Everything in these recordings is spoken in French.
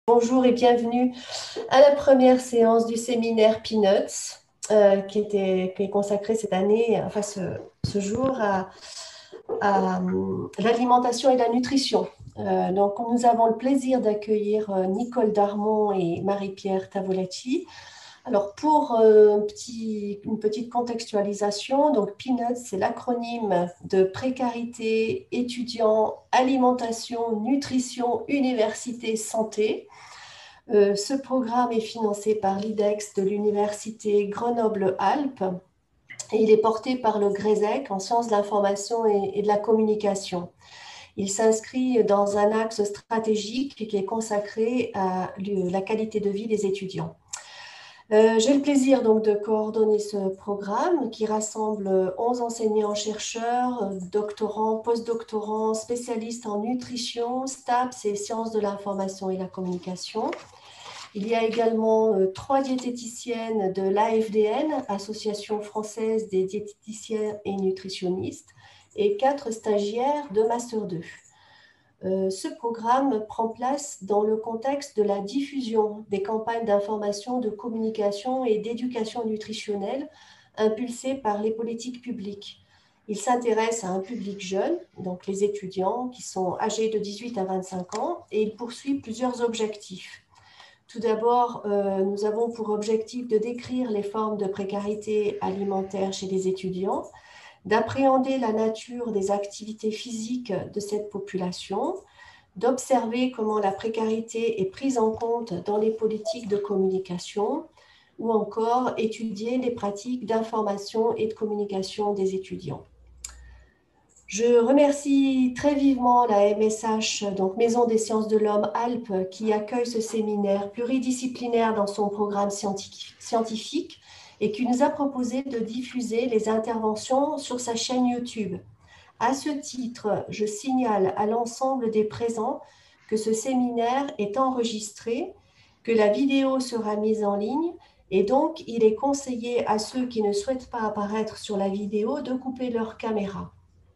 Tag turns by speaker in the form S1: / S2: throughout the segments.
S1: Bonjour et bienvenue à la première séance du séminaire Peanuts, qui est consacré cette année, enfin ce jour, à l'alimentation et la nutrition. Donc, nous avons le plaisir d'accueillir Nicole Darmon et Marie-Pierre Tavolacci. Alors, pour une petite contextualisation, donc Peanuts, c'est l'acronyme de précarité, étudiants, alimentation, nutrition, université, santé. Ce programme est financé par l'IDEX de l'Université Grenoble-Alpes et il est porté par le GRESEC en sciences de l'information et de la communication. Il s'inscrit dans un axe stratégique qui est consacré à la qualité de vie des étudiants. J'ai le plaisir donc de coordonner ce programme qui rassemble 11 enseignants-chercheurs, doctorants, postdoctorants, spécialistes en nutrition, STAPS et sciences de l'information et la communication. Il y a également 3 diététiciennes de l'AFDN, Association française des diététiciens et nutritionnistes, et 4 stagiaires de Master 2. Ce programme prend place dans le contexte de la diffusion des campagnes d'information, de communication et d'éducation nutritionnelle impulsées par les politiques publiques. Il s'intéresse à un public jeune, donc les étudiants qui sont âgés de 18 à 25 ans, et il poursuit plusieurs objectifs. Tout d'abord, nous avons pour objectif de décrire les formes de précarité alimentaire chez les étudiants, d'appréhender la nature des activités physiques de cette population, d'observer comment la précarité est prise en compte dans les politiques de communication, ou encore étudier les pratiques d'information et de communication des étudiants. Je remercie très vivement la MSH, donc Maison des sciences de l'homme Alpes, qui accueille ce séminaire pluridisciplinaire dans son programme scientifique et qui nous a proposé de diffuser les interventions sur sa chaîne YouTube. À ce titre, je signale à l'ensemble des présents que ce séminaire est enregistré, que la vidéo sera mise en ligne et donc il est conseillé à ceux qui ne souhaitent pas apparaître sur la vidéo de couper leur caméra.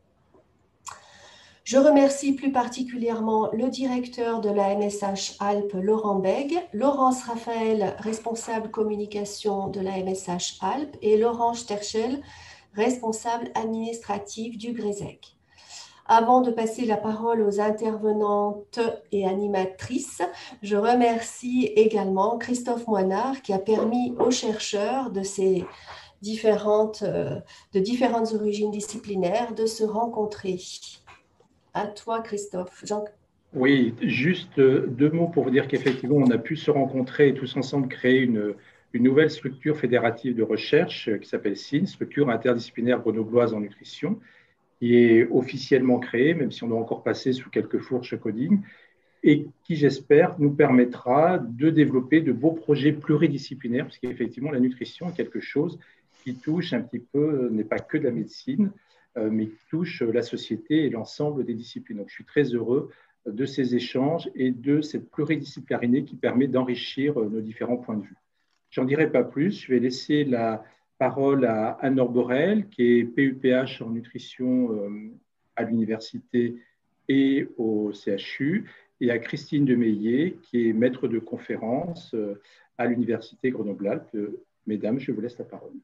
S1: Je remercie plus particulièrement le directeur de la MSH Alpes, Laurent Bègue, Laurence Raphaël, responsable communication de la MSH Alpes, et Laurent Sterchel, responsable administratif du GRESEC. Avant de passer la parole aux intervenantes et animatrices, je remercie également Christophe Moinard qui a permis aux chercheurs de différentes origines disciplinaires de se rencontrer. À toi, Christophe.
S2: Oui, juste 2 mots pour vous dire qu'effectivement, on a pu se rencontrer et tous ensemble créer une nouvelle structure fédérative de recherche qui s'appelle SIN, structure interdisciplinaire grenobloise en nutrition, qui est officiellement créée, même si on doit encore passer sous quelques fourches coding, et qui, j'espère, nous permettra de développer de beaux projets pluridisciplinaires, parce qu'effectivement, la nutrition est quelque chose qui touche un petit peu, n'est pas que de la médecine, mais qui touche la société et l'ensemble des disciplines. Donc, je suis très heureux de ces échanges et de cette pluridisciplinarité qui permet d'enrichir nos différents points de vue. J'en dirai pas plus, je vais laisser la parole à Anne-Laure Borel, qui est PUPH en nutrition à l'université et au CHU, et à Christine Demeillet, qui est maître de conférence à l'université Grenoble-Alpes. Mesdames, je vous laisse la parole.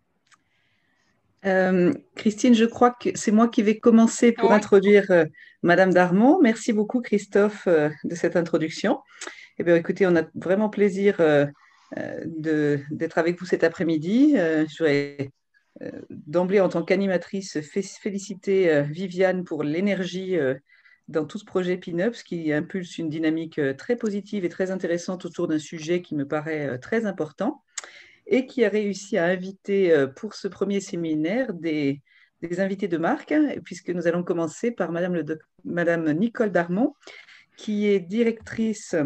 S3: Christine, je crois que c'est moi qui vais commencer pour introduire Madame Darmon. Merci beaucoup, Christophe, de cette introduction. Eh bien, écoutez, on a vraiment plaisir d'être avec vous cet après-midi. Je voudrais d'emblée, en tant qu'animatrice, féliciter Viviane pour l'énergie dans tout ce projet Peanuts qui impulse une dynamique très positive et très intéressante autour d'un sujet qui me paraît très important, et qui a réussi à inviter pour ce premier séminaire des invités de marque, puisque nous allons commencer par Madame Nicole Darmon, qui est directrice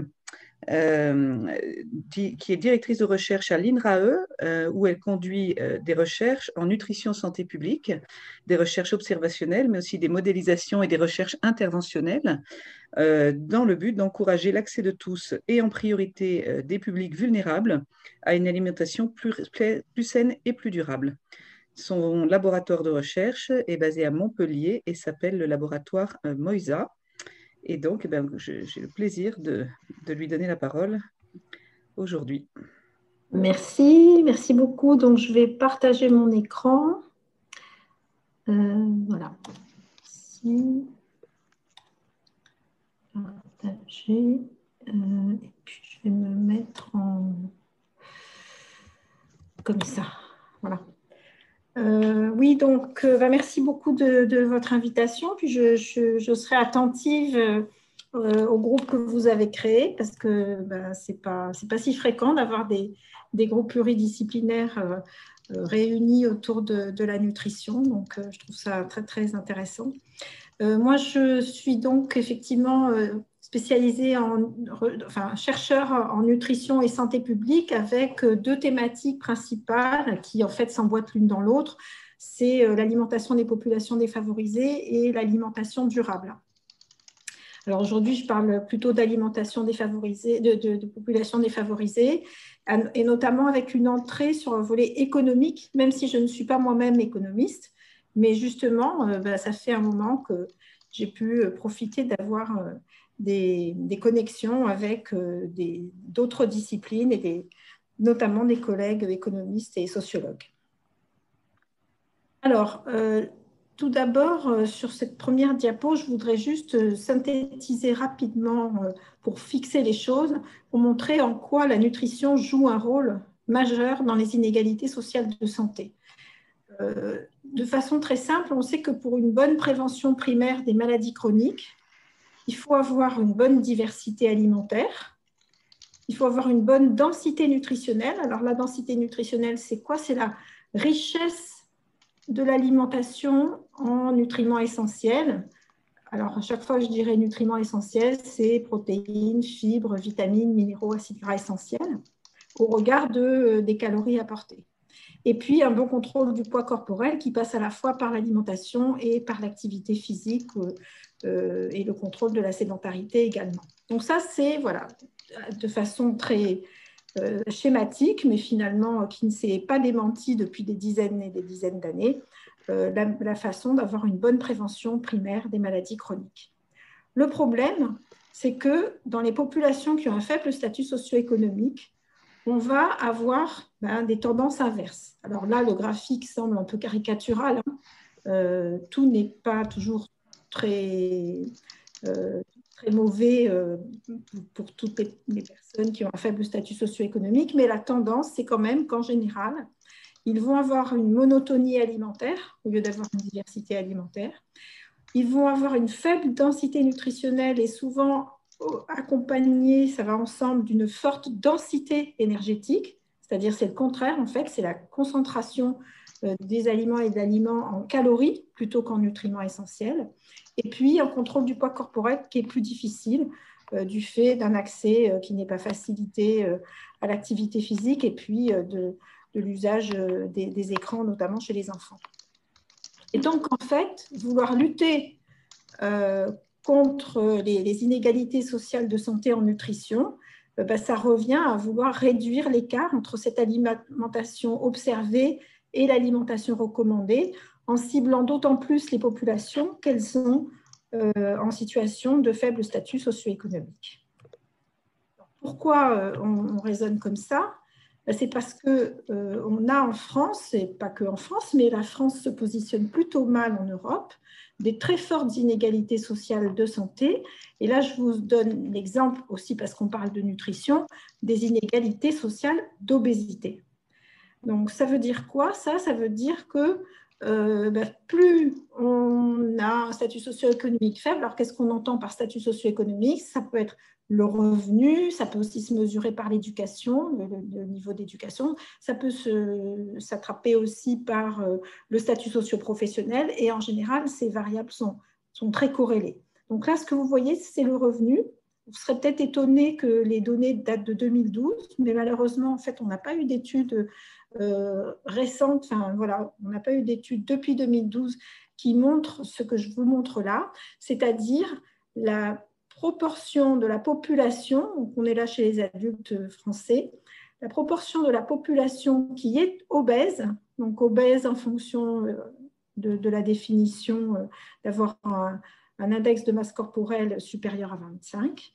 S3: de recherche à l'INRAE, où elle conduit des recherches en nutrition santé publique, des recherches observationnelles, mais aussi des modélisations et des recherches interventionnelles, dans le but d'encourager l'accès de tous, et en priorité des publics vulnérables, à une alimentation plus saine et plus durable. Son laboratoire de recherche est basé à Montpellier et s'appelle le laboratoire Moïsa. Et donc, j'ai le plaisir de lui donner la parole aujourd'hui.
S4: Merci beaucoup. Donc, je vais partager mon écran. Voilà. Ici. Partager. Et puis, je vais me mettre en... comme ça. Voilà. Oui, donc, merci beaucoup de votre invitation. Puis, je serai attentive au groupe que vous avez créé parce que c'est pas si fréquent d'avoir des groupes pluridisciplinaires réunis autour de la nutrition. Donc, je trouve ça très, très intéressant. Moi, je suis donc effectivement spécialisée chercheur en nutrition et santé publique avec deux thématiques principales qui en fait s'emboîtent l'une dans l'autre. C'est l'alimentation des populations défavorisées et l'alimentation durable. Alors aujourd'hui, je parle plutôt d'alimentation défavorisée, de populations défavorisées, et notamment avec une entrée sur un volet économique, même si je ne suis pas moi-même économiste. Mais justement, ça fait un moment que j'ai pu profiter d'avoir des connexions avec d'autres disciplines et notamment des collègues économistes et sociologues. Alors, tout d'abord, sur cette première diapo, je voudrais juste synthétiser rapidement pour fixer les choses, pour montrer en quoi la nutrition joue un rôle majeur dans les inégalités sociales de santé. De façon très simple, on sait que pour une bonne prévention primaire des maladies chroniques, il faut avoir une bonne diversité alimentaire, il faut avoir une bonne densité nutritionnelle. Alors la densité nutritionnelle, c'est quoi? C'est la richesse de l'alimentation en nutriments essentiels. Alors à chaque fois, je dirais nutriments essentiels, c'est protéines, fibres, vitamines, minéraux, acides gras essentiels, au regard des calories apportées. Et puis, un bon contrôle du poids corporel qui passe à la fois par l'alimentation et par l'activité physique et le contrôle de la sédentarité également. Donc ça, c'est voilà, de façon très schématique, mais finalement qui ne s'est pas démentie depuis des dizaines et des dizaines d'années, la façon d'avoir une bonne prévention primaire des maladies chroniques. Le problème, c'est que dans les populations qui ont un faible statut socio-économique, on va avoir des tendances inverses. Alors là, le graphique semble un peu caricatural. Tout n'est pas toujours très mauvais pour toutes les personnes qui ont un faible statut socio-économique, mais la tendance, c'est quand même qu'en général, ils vont avoir une monotonie alimentaire au lieu d'avoir une diversité alimentaire. Ils vont avoir une faible densité nutritionnelle et souvent accompagné, ça va ensemble, d'une forte densité énergétique, c'est-à-dire c'est le contraire en fait, c'est la concentration des aliments et d'aliments en calories plutôt qu'en nutriments essentiels. Et puis un contrôle du poids corporel qui est plus difficile du fait d'un accès qui n'est pas facilité à l'activité physique et puis de l'usage des écrans, notamment chez les enfants. Et donc en fait, vouloir lutter contre les inégalités sociales de santé en nutrition, ça revient à vouloir réduire l'écart entre cette alimentation observée et l'alimentation recommandée, en ciblant d'autant plus les populations qu'elles sont en situation de faible statut socio-économique. Pourquoi on raisonne comme ça? C'est parce qu'on a en France, et pas que en France, mais la France se positionne plutôt mal en Europe, des très fortes inégalités sociales de santé. Et là, je vous donne l'exemple aussi, parce qu'on parle de nutrition, des inégalités sociales d'obésité. Donc, ça veut dire quoi? Ça veut dire que plus on a un statut socio-économique faible, alors qu'est-ce qu'on entend par statut socio-économique? Ça peut être le revenu, ça peut aussi se mesurer par l'éducation, le niveau d'éducation, ça peut s'attraper aussi par le statut socio-professionnel et en général, ces variables sont très corrélées. Donc là, ce que vous voyez, c'est le revenu. Vous serez peut-être étonné que les données datent de 2012, mais malheureusement, en fait, on n'a pas eu d'études récentes, enfin voilà, on n'a pas eu d'études depuis 2012 qui montrent ce que je vous montre là, c'est-à-dire la proportion de la population, donc on est là chez les adultes français, la proportion de la population qui est obèse, donc obèse en fonction de la définition d'avoir un index de masse corporelle supérieur à 25,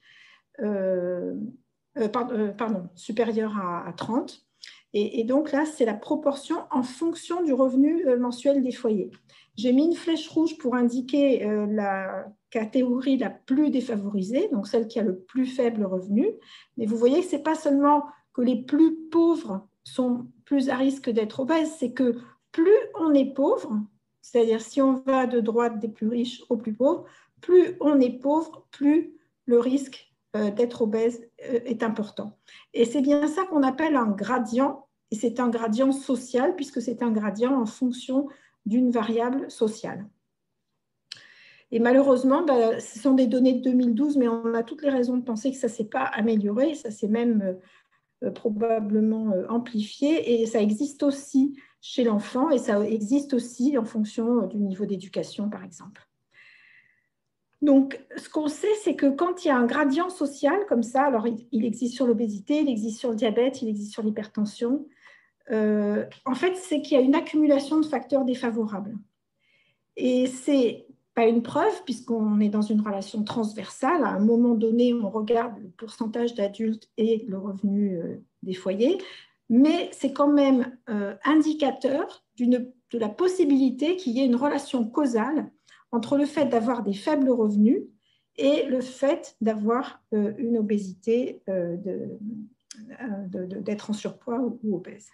S4: supérieur à 30. Et donc là, c'est la proportion en fonction du revenu mensuel des foyers. J'ai mis une flèche rouge pour indiquer la catégorie la plus défavorisée, donc celle qui a le plus faible revenu. Mais vous voyez que ce n'est pas seulement que les plus pauvres sont plus à risque d'être obèses, c'est que plus on est pauvre, c'est-à-dire si on va de droite des plus riches aux plus pauvres, plus on est pauvre, plus le risque d'être obèse est important. Et c'est bien ça qu'on appelle un gradient, et c'est un gradient social puisque c'est un gradient en fonction d'une variable sociale. Et malheureusement, ce sont des données de 2012, mais on a toutes les raisons de penser que ça ne s'est pas amélioré, ça s'est même probablement amplifié, et ça existe aussi chez l'enfant, et ça existe aussi en fonction du niveau d'éducation, par exemple. Donc, ce qu'on sait, c'est que quand il y a un gradient social comme ça, alors il existe sur l'obésité, il existe sur le diabète, il existe sur l'hypertension, en fait, c'est qu'il y a une accumulation de facteurs défavorables. Et c'est pas une preuve, puisqu'on est dans une relation transversale. À un moment donné, on regarde le pourcentage d'adultes et le revenu des foyers, mais c'est quand même indicateur de la possibilité qu'il y ait une relation causale entre le fait d'avoir des faibles revenus et le fait d'avoir une obésité, d'être en surpoids ou obèse.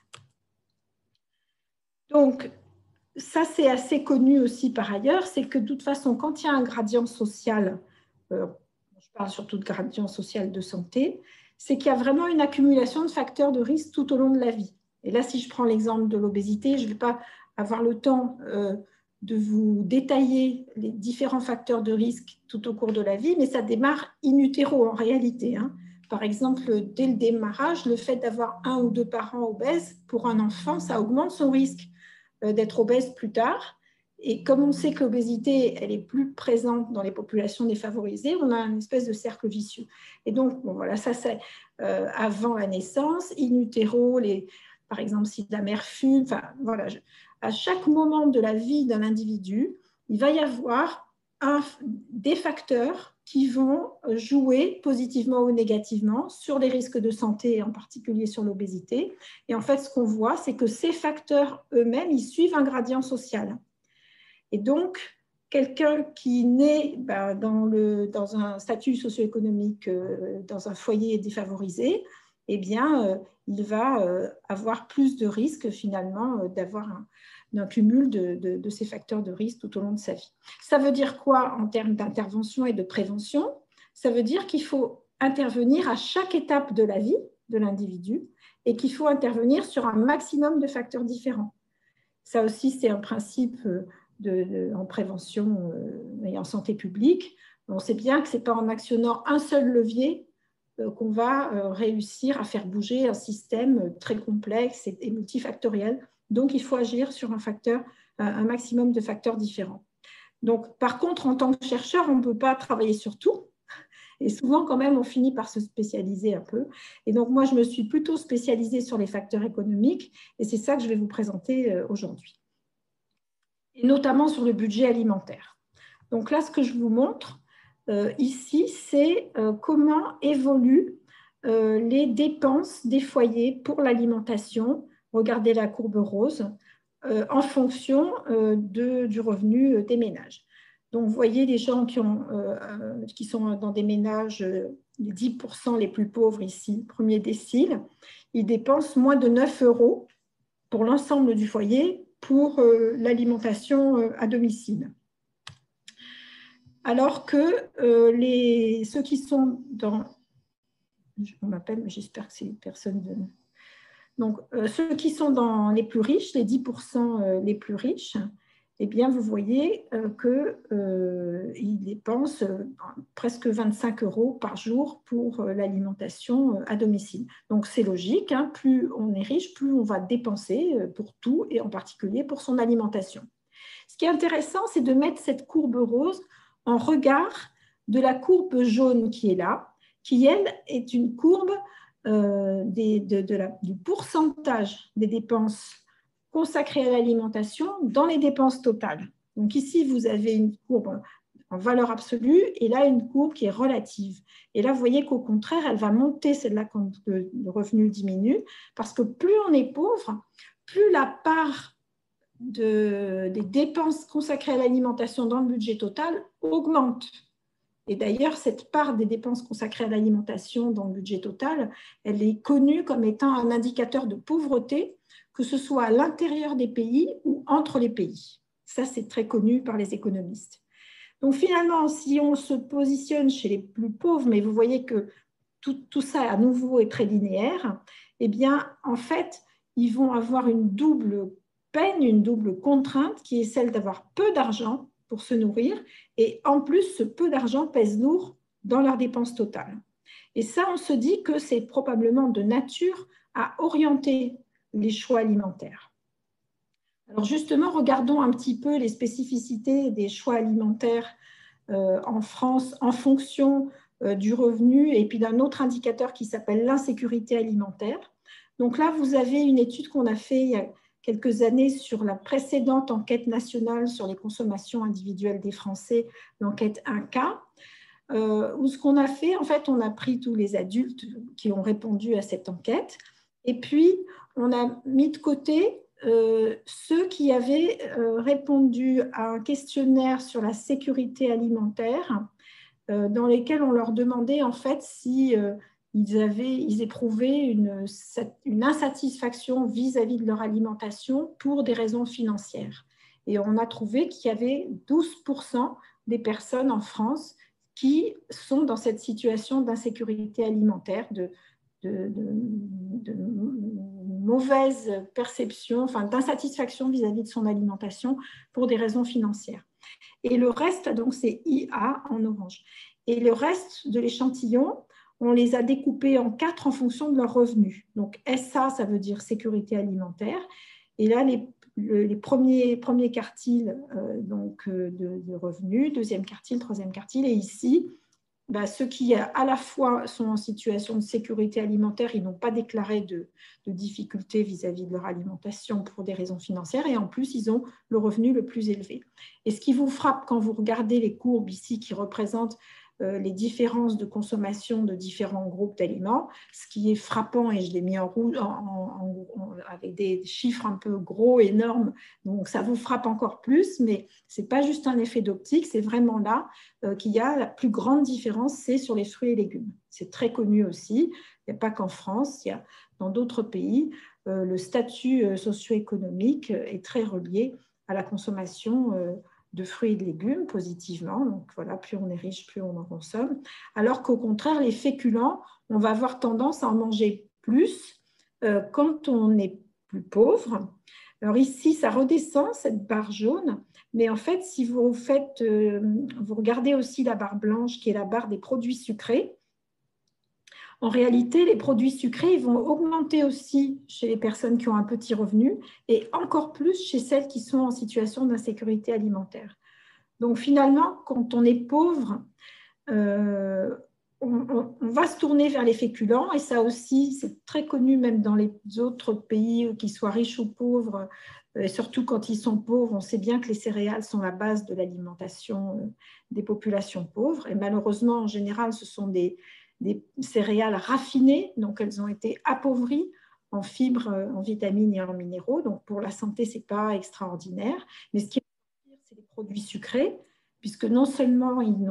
S4: Donc, ça, c'est assez connu aussi par ailleurs, c'est que de toute façon, quand il y a un gradient social, je parle surtout de gradient social de santé, c'est qu'il y a vraiment une accumulation de facteurs de risque tout au long de la vie. Et là, si je prends l'exemple de l'obésité, je ne vais pas avoir le temps de vous détailler les différents facteurs de risque tout au cours de la vie, mais ça démarre in utero en réalité. Par exemple, dès le démarrage, le fait d'avoir un ou deux parents obèses, pour un enfant, ça augmente son risque d'être obèse plus tard. Et comme on sait que l'obésité, elle est plus présente dans les populations défavorisées, on a une espèce de cercle vicieux. Et donc, bon, voilà, ça c'est avant la naissance, in utero, par exemple, si la mère fume, enfin, voilà, à chaque moment de la vie d'un individu, il va y avoir des facteurs qui vont jouer positivement ou négativement sur les risques de santé, en particulier sur l'obésité. Et en fait, ce qu'on voit, c'est que ces facteurs eux-mêmes, ils suivent un gradient social. Et donc, quelqu'un qui naît dans un statut socio-économique, dans un foyer défavorisé, eh bien, il va avoir plus de risques finalement d'avoir un cumul de ces facteurs de risque tout au long de sa vie. Ça veut dire quoi en termes d'intervention et de prévention? Ça veut dire qu'il faut intervenir à chaque étape de la vie de l'individu et qu'il faut intervenir sur un maximum de facteurs différents. Ça aussi, c'est un principe en prévention et en santé publique. On sait bien que ce n'est pas en actionnant un seul levier qu'on va réussir à faire bouger un système très complexe et multifactoriel. Donc, il faut agir sur un maximum de facteurs différents. Donc, par contre, en tant que chercheur, on ne peut pas travailler sur tout. Et souvent, quand même, on finit par se spécialiser un peu. Et donc, moi, je me suis plutôt spécialisée sur les facteurs économiques. Et c'est ça que je vais vous présenter aujourd'hui. Et notamment sur le budget alimentaire. Donc là, ce que je vous montre ici, c'est comment évoluent les dépenses des foyers pour l'alimentation. Regardez la courbe rose, en fonction du revenu des ménages. Donc, vous voyez les gens qui sont dans des ménages, les 10% les plus pauvres ici, premier décile, ils dépensent moins de 9 € pour l'ensemble du foyer pour l'alimentation à domicile. Alors que ceux qui sont dans... On m'appelle, mais j'espère que c'est personne de... Donc, ceux qui sont dans les plus riches, les 10% les plus riches, eh bien, vous voyez qu'ils dépensent presque 25 € par jour pour l'alimentation à domicile. Donc, c'est logique, plus on est riche, plus on va dépenser pour tout, et en particulier pour son alimentation. Ce qui est intéressant, c'est de mettre cette courbe rose en regard de la courbe jaune qui est là, qui, elle, est une courbe du pourcentage des dépenses consacrées à l'alimentation dans les dépenses totales. Donc ici, vous avez une courbe en valeur absolue, et là, une courbe qui est relative. Et là, vous voyez qu'au contraire, elle va monter, celle-là, quand le revenu diminue, parce que plus on est pauvre, plus la part des dépenses consacrées à l'alimentation dans le budget total augmente. Et d'ailleurs, cette part des dépenses consacrées à l'alimentation dans le budget total, elle est connue comme étant un indicateur de pauvreté, que ce soit à l'intérieur des pays ou entre les pays. Ça, c'est très connu par les économistes. Donc finalement, si on se positionne chez les plus pauvres, mais vous voyez que tout ça à nouveau est très linéaire, eh bien, en fait, ils vont avoir une double peine, une double contrainte qui est celle d'avoir peu d'argent pour se nourrir, et en plus, ce peu d'argent pèse lourd dans leurs dépenses totales. Et ça, on se dit que c'est probablement de nature à orienter les choix alimentaires. Alors justement, regardons un petit peu les spécificités des choix alimentaires en France en fonction du revenu et puis d'un autre indicateur qui s'appelle l'insécurité alimentaire. Donc là, vous avez une étude qu'on a faite il y a quelques années sur la précédente enquête nationale sur les consommations individuelles des Français, l'enquête 1K, où ce qu'on a fait, en fait, on a pris tous les adultes qui ont répondu à cette enquête et puis on a mis de côté ceux qui avaient répondu à un questionnaire sur la sécurité alimentaire dans lesquels on leur demandait en fait si ils éprouvaient une insatisfaction vis-à-vis de leur alimentation pour des raisons financières. Et on a trouvé qu'il y avait 12% des personnes en France qui sont dans cette situation d'insécurité alimentaire, de mauvaise perception, enfin d'insatisfaction vis-à-vis de son alimentation pour des raisons financières. Et le reste, donc c'est IA en orange. Et le reste de l'échantillon, on les a découpés en 4 en fonction de leurs revenus. Donc SA, ça veut dire sécurité alimentaire. Et là, les premiers quartiles de revenus, deuxième quartile, troisième quartile. Et ici, ceux qui à la fois sont en situation de sécurité alimentaire, ils n'ont pas déclaré de difficultés vis-à-vis de leur alimentation pour des raisons financières et en plus, ils ont le revenu le plus élevé. Et ce qui vous frappe quand vous regardez les courbes ici qui représentent les différences de consommation de différents groupes d'aliments, ce qui est frappant, et je l'ai mis en rouge avec des chiffres un peu gros, énormes, donc ça vous frappe encore plus, mais ce n'est pas juste un effet d'optique, c'est vraiment là qu'il y a la plus grande différence, c'est sur les fruits et légumes. C'est très connu aussi, il n'y a pas qu'en France, il y a dans d'autres pays, le statut socio-économique est très relié à la consommation de fruits et de légumes positivement. Donc voilà, plus on est riche, plus on en consomme. Alors qu'au contraire, les féculents, on va avoir tendance à en manger plus quand on est plus pauvre. Alors ici, ça redescend, cette barre jaune, mais en fait, si vous regardez aussi la barre blanche, qui est la barre des produits sucrés, en réalité, les produits sucrés vont augmenter aussi chez les personnes qui ont un petit revenu et encore plus chez celles qui sont en situation d'insécurité alimentaire. Donc finalement, quand on est pauvre, on va se tourner vers les féculents et ça aussi, c'est très connu même dans les autres pays, qu'ils soient riches ou pauvres, et surtout quand ils sont pauvres, on sait bien que les céréales sont la base de l'alimentation des populations pauvres et malheureusement, en général, ce sont des céréales raffinées, donc elles ont été appauvries en fibres, en vitamines et en minéraux. Donc pour la santé, ce n'est pas extraordinaire. Mais ce qui est pire, c'est les produits sucrés, puisque non seulement ils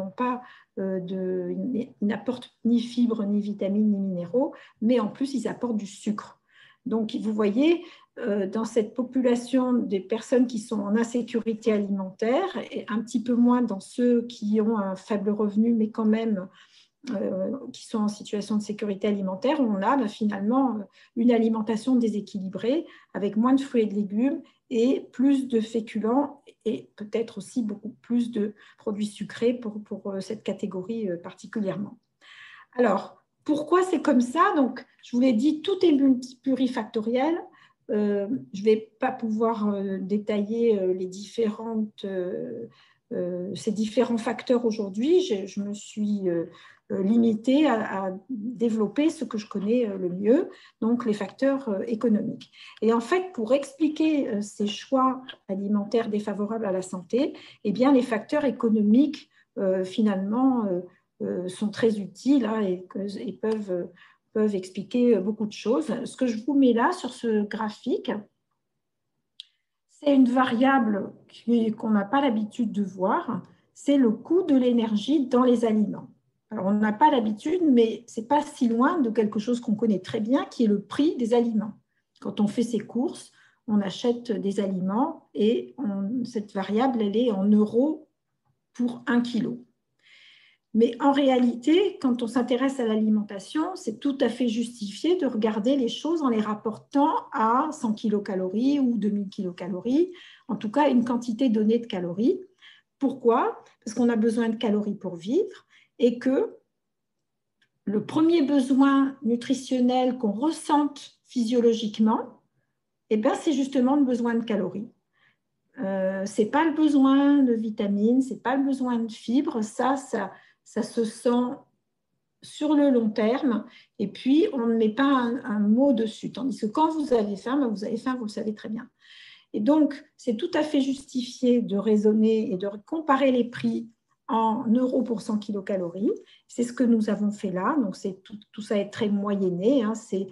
S4: n'apportent ni fibres, ni vitamines, ni minéraux, mais en plus ils apportent du sucre. Donc vous voyez, dans cette population des personnes qui sont en insécurité alimentaire, et un petit peu moins dans ceux qui ont un faible revenu, mais quand même qui sont en situation de sécurité alimentaire, on a finalement une alimentation déséquilibrée avec moins de fruits et de légumes et plus de féculents et peut-être aussi beaucoup plus de produits sucrés pour cette catégorie particulièrement. Alors, pourquoi c'est comme ça? Donc, je vous l'ai dit, tout est plurifactoriel. Je ne vais pas pouvoir détailler ces différents facteurs aujourd'hui. Je me suis limitée à développer ce que je connais le mieux, donc les facteurs économiques. Et en fait, pour expliquer ces choix alimentaires défavorables à la santé, eh bien, les facteurs économiques finalement, sont très utiles hein, et peuvent expliquer beaucoup de choses. Ce que je vous mets là sur ce graphique, c'est une variable qu'on n'a pas l'habitude de voir, c'est le coût de l'énergie dans les aliments. Alors, on n'a pas l'habitude, mais ce n'est pas si loin de quelque chose qu'on connaît très bien, qui est le prix des aliments. Quand on fait ses courses, on achète des aliments et cette variable, elle est en euros pour 1 kilo. Mais en réalité, quand on s'intéresse à l'alimentation, c'est tout à fait justifié de regarder les choses en les rapportant à 100 kilocalories ou 2000 kilocalories, en tout cas une quantité donnée de calories. Pourquoi? Parce qu'on a besoin de calories pour vivre et que le premier besoin nutritionnel qu'on ressente physiologiquement, eh bien, c'est justement le besoin de calories. Ce n'est pas le besoin de vitamines, ce n'est pas le besoin de fibres, ça se sent sur le long terme et puis on ne met pas un mot dessus. Tandis que quand vous avez faim, vous avez faim, vous le savez très bien. Et donc, c'est tout à fait justifié de raisonner et de comparer les prix en euros pour 100 kilocalories. C'est ce que nous avons fait là. Donc, tout ça est très moyenné. Hein. C'est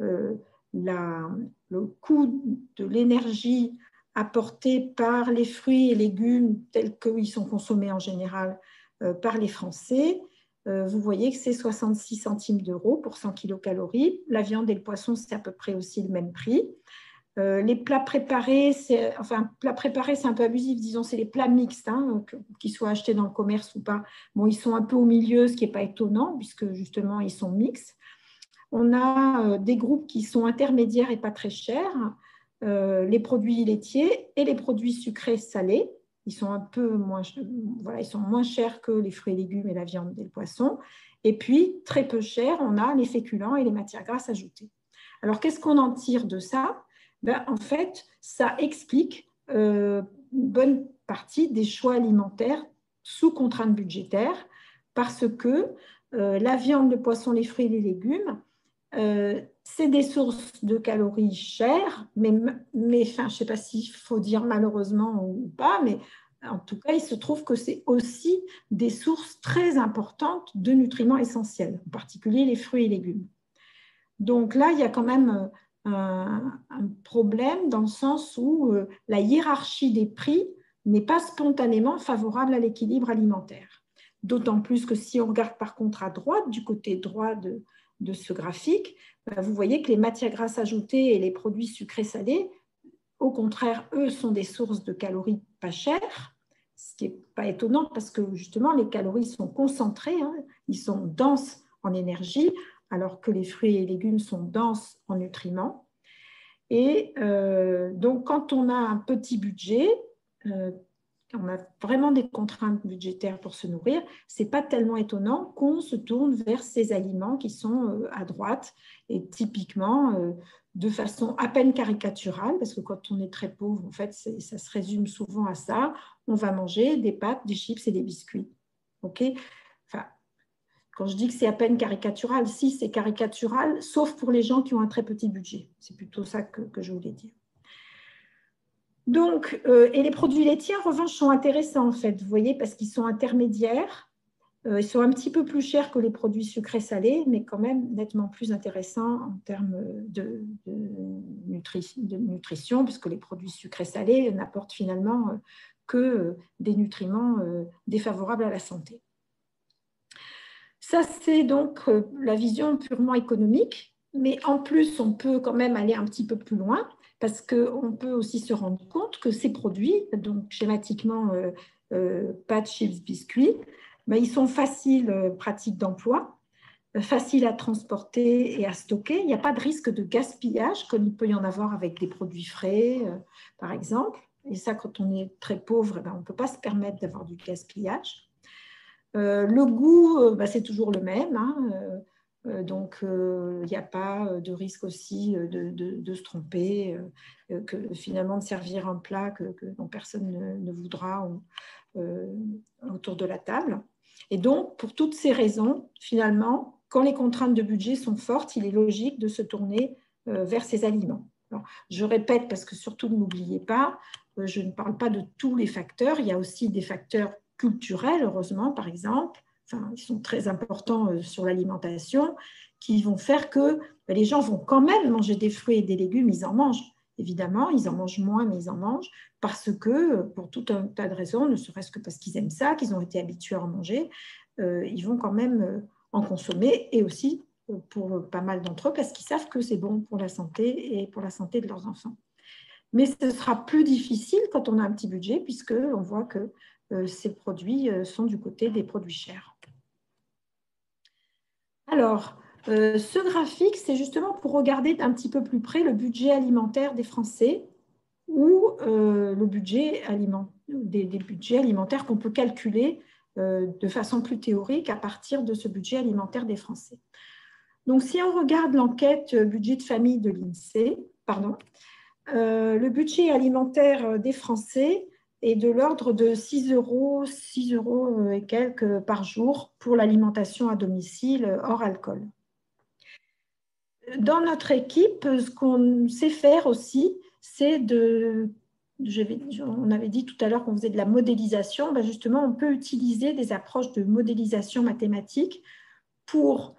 S4: le coût de l'énergie apportée par les fruits et légumes tels qu'ils sont consommés en général par les Français. Vous voyez que c'est 66 centimes d'euros pour 100 kilocalories. La viande et le poisson, c'est à peu près aussi le même prix. Les plats préparés, plats préparés, c'est un peu abusif, disons, c'est les plats mixtes, hein, qu'ils soient achetés dans le commerce ou pas. Bon, ils sont un peu au milieu, ce qui n'est pas étonnant, puisque justement, ils sont mixtes. On a des groupes qui sont intermédiaires et pas très chers, les produits laitiers et les produits sucrés salés. Ils sont un peu moins, voilà, ils sont moins chers que les fruits et légumes et la viande et le poisson. Et puis, très peu chers, on a les féculents et les matières grasses ajoutées. Alors, qu'est-ce qu'on en tire de ça? Ben, en fait, ça explique une bonne partie des choix alimentaires sous contrainte budgétaire parce que la viande, le poisson, les fruits et les légumes, c'est des sources de calories chères, mais je ne sais pas s'il faut dire malheureusement ou pas, mais en tout cas, il se trouve que c'est aussi des sources très importantes de nutriments essentiels, en particulier les fruits et légumes. Donc là, il y a quand même un problème dans le sens où la hiérarchie des prix n'est pas spontanément favorable à l'équilibre alimentaire. D'autant plus que si on regarde par contre à droite, du côté droit de ce graphique, vous voyez que les matières grasses ajoutées et les produits sucrés salés, au contraire, eux, sont des sources de calories pas chères, ce qui n'est pas étonnant parce que justement, les calories sont concentrées, hein, ils sont denses en énergie, alors que les fruits et légumes sont denses en nutriments. Et donc, quand on a un petit budget, on a vraiment des contraintes budgétaires pour se nourrir, ce n'est pas tellement étonnant qu'on se tourne vers ces aliments qui sont à droite et typiquement de façon à peine caricaturale, parce que quand on est très pauvre, en fait, ça se résume souvent à ça, on va manger des pâtes, des chips et des biscuits. Okay, enfin, quand je dis que c'est à peine caricatural, si c'est caricatural, sauf pour les gens qui ont un très petit budget. C'est plutôt ça que je voulais dire. Donc, et les produits laitiers, en revanche, sont intéressants, en fait, vous voyez, parce qu'ils sont intermédiaires. Ils sont un petit peu plus chers que les produits sucrés salés, mais quand même nettement plus intéressants en termes de nutrition, puisque les produits sucrés salés n'apportent finalement que des nutriments défavorables à la santé. Ça, c'est donc la vision purement économique, mais en plus, on peut quand même aller un petit peu plus loin, parce qu'on peut aussi se rendre compte que ces produits, donc schématiquement pâtes, chips, biscuits, ben, ils sont faciles, pratiques d'emploi, faciles à transporter et à stocker. Il n'y a pas de risque de gaspillage, comme il peut y en avoir avec des produits frais, par exemple. Et ça, quand on est très pauvre, ben, on ne peut pas se permettre d'avoir du gaspillage. Le goût, ben, c'est toujours le même, hein. Donc, il n'y a pas de risque aussi de se tromper, que finalement de servir un plat dont personne ne voudra autour de la table. Et donc, pour toutes ces raisons, finalement, quand les contraintes de budget sont fortes, il est logique de se tourner vers ces aliments. Alors, je répète, parce que surtout ne l'oubliez pas, je ne parle pas de tous les facteurs, il y a aussi des facteurs culturels, heureusement, par exemple, enfin, ils sont très importants sur l'alimentation, qui vont faire que les gens vont quand même manger des fruits et des légumes, ils en mangent. Évidemment, ils en mangent moins, mais ils en mangent parce que, pour tout un tas de raisons, ne serait-ce que parce qu'ils aiment ça, qu'ils ont été habitués à en manger, ils vont quand même en consommer, et aussi pour pas mal d'entre eux parce qu'ils savent que c'est bon pour la santé et pour la santé de leurs enfants. Mais ce sera plus difficile quand on a un petit budget, puisqu'on voit que ces produits sont du côté des produits chers. Alors, ce graphique, c'est justement pour regarder d'un petit peu plus près le budget alimentaire des Français ou le budget des budgets alimentaires qu'on peut calculer de façon plus théorique à partir de ce budget alimentaire des Français. Donc, si on regarde l'enquête budget de famille de l'INSEE, le budget alimentaire des Français est de l'ordre de 6 euros et quelques par jour pour l'alimentation à domicile hors alcool. Dans notre équipe, ce qu'on sait faire aussi, c'est on avait dit tout à l'heure qu'on faisait de la modélisation, ben justement, on peut utiliser des approches de modélisation mathématique pour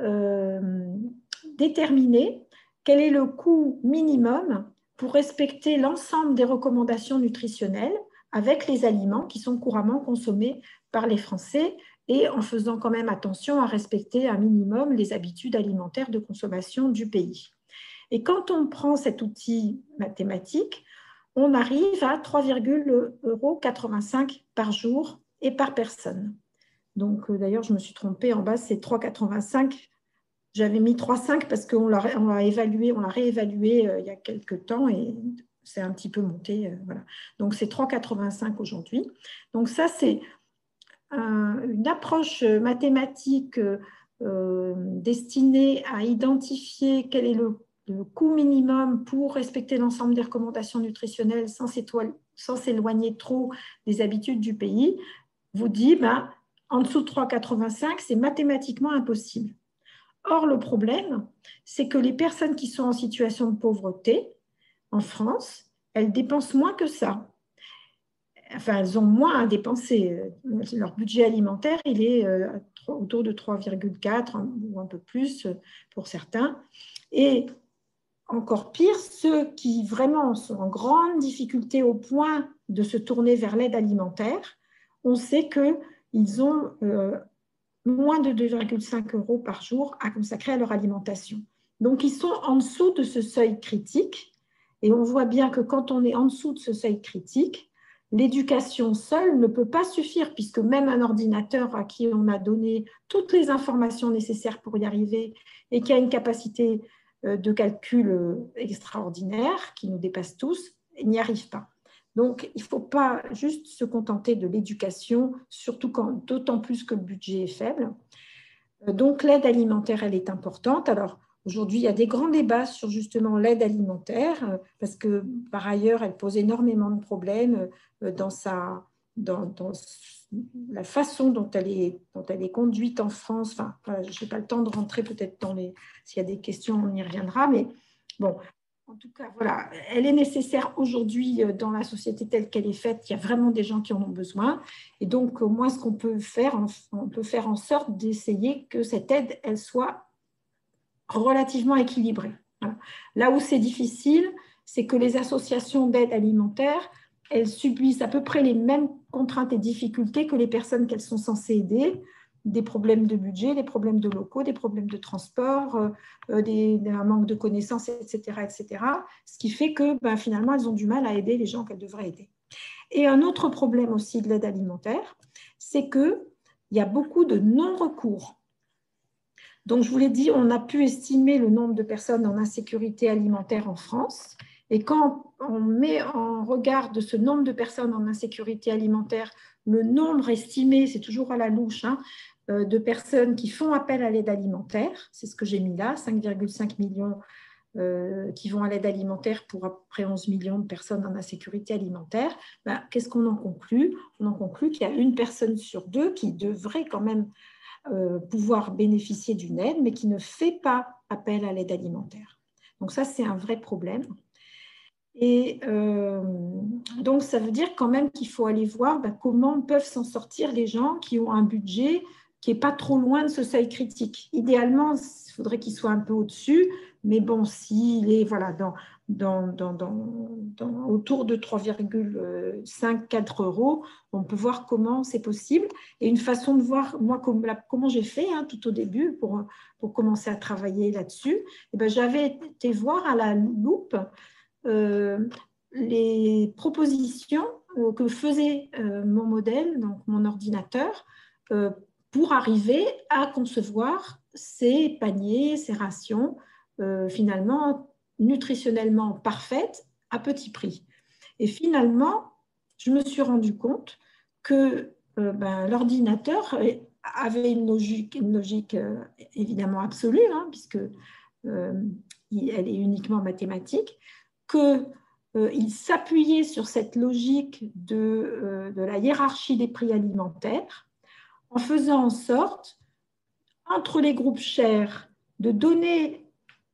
S4: déterminer quel est le coût minimum pour respecter l'ensemble des recommandations nutritionnelles avec les aliments qui sont couramment consommés par les Français, et en faisant quand même attention à respecter un minimum les habitudes alimentaires de consommation du pays. Et quand on prend cet outil mathématique, on arrive à 3,85 € par jour et par personne. Donc, d'ailleurs, je me suis trompée, en bas, c'est 3,85. J'avais mis 3,5 parce qu'on l'a réévalué il y a quelques temps, et c'est un petit peu monté. Voilà. Donc, c'est 3,85 aujourd'hui. Donc, ça, c'est une approche mathématique destinée à identifier quel est le coût minimum pour respecter l'ensemble des recommandations nutritionnelles sans s'éloigner trop des habitudes du pays, vous dit en dessous de 3,85, c'est mathématiquement impossible. Or, le problème, c'est que les personnes qui sont en situation de pauvreté en France, elles dépensent moins que ça. Enfin, elles ont moins à dépenser. Leur budget alimentaire, il est autour de 3,4 ou un peu plus pour certains. Et encore pire, ceux qui vraiment sont en grande difficulté au point de se tourner vers l'aide alimentaire, on sait qu'ils ont moins de 2,5 € par jour à consacrer à leur alimentation. Donc, ils sont en dessous de ce seuil critique. Et on voit bien que quand on est en dessous de ce seuil critique, l'éducation seule ne peut pas suffire, puisque même un ordinateur à qui on a donné toutes les informations nécessaires pour y arriver et qui a une capacité de calcul extraordinaire, qui nous dépasse tous, n'y arrive pas. Donc, il ne faut pas juste se contenter de l'éducation, d'autant plus que le budget est faible. Donc, l'aide alimentaire, elle est importante. Alors, aujourd'hui, il y a des grands débats sur justement l'aide alimentaire, parce que par ailleurs, elle pose énormément de problèmes dans la façon dont elle est conduite en France. Enfin, je n'ai pas le temps de rentrer peut-être s'il y a des questions, on y reviendra, mais bon. En tout cas, voilà, elle est nécessaire aujourd'hui dans la société telle qu'elle est faite. Il y a vraiment des gens qui en ont besoin. Et donc, au moins, ce qu'on peut faire, on peut faire en sorte d'essayer que cette aide, elle soit relativement équilibrée. Voilà. Là où c'est difficile, c'est que les associations d'aide alimentaire, elles subissent à peu près les mêmes contraintes et difficultés que les personnes qu'elles sont censées aider. Des problèmes de budget, des problèmes de locaux, des problèmes de transport, un manque de connaissances, etc., etc. Ce qui fait que finalement, elles ont du mal à aider les gens qu'elles devraient aider. Et un autre problème aussi de l'aide alimentaire, c'est qu'il y a beaucoup de non-recours. Donc, je vous l'ai dit, on a pu estimer le nombre de personnes en insécurité alimentaire en France. Et quand on met en regard de ce nombre de personnes en insécurité alimentaire, le nombre estimé, c'est toujours à la louche, de personnes qui font appel à l'aide alimentaire, c'est ce que j'ai mis là, 5,5 millions qui vont à l'aide alimentaire pour à peu près 11 millions de personnes en insécurité alimentaire. Qu'est-ce qu'on en conclut? On en conclut qu'il y a une personne sur deux qui devrait quand même pouvoir bénéficier d'une aide, mais qui ne fait pas appel à l'aide alimentaire. Donc ça, c'est un vrai problème. Et donc, ça veut dire quand même qu'il faut aller voir comment peuvent s'en sortir les gens qui ont un budget qui n'est pas trop loin de ce seuil critique. Idéalement, il faudrait qu'il soit un peu au-dessus, mais bon, s'il est voilà, autour de 3,5-4 euros, on peut voir comment c'est possible. Et une façon de voir, moi, comment j'ai fait tout au début pour commencer à travailler là-dessus, j'avais été voir à la loupe les propositions que faisait mon modèle, donc mon ordinateur, pour arriver à concevoir ces paniers, ces rations, finalement nutritionnellement parfaites à petit prix. Et finalement, je me suis rendu compte que l'ordinateur avait une logique évidemment absolue, puisque elle est uniquement mathématique, qu'il s'appuyait sur cette logique de la hiérarchie des prix alimentaires en faisant en sorte, entre les groupes chers, de donner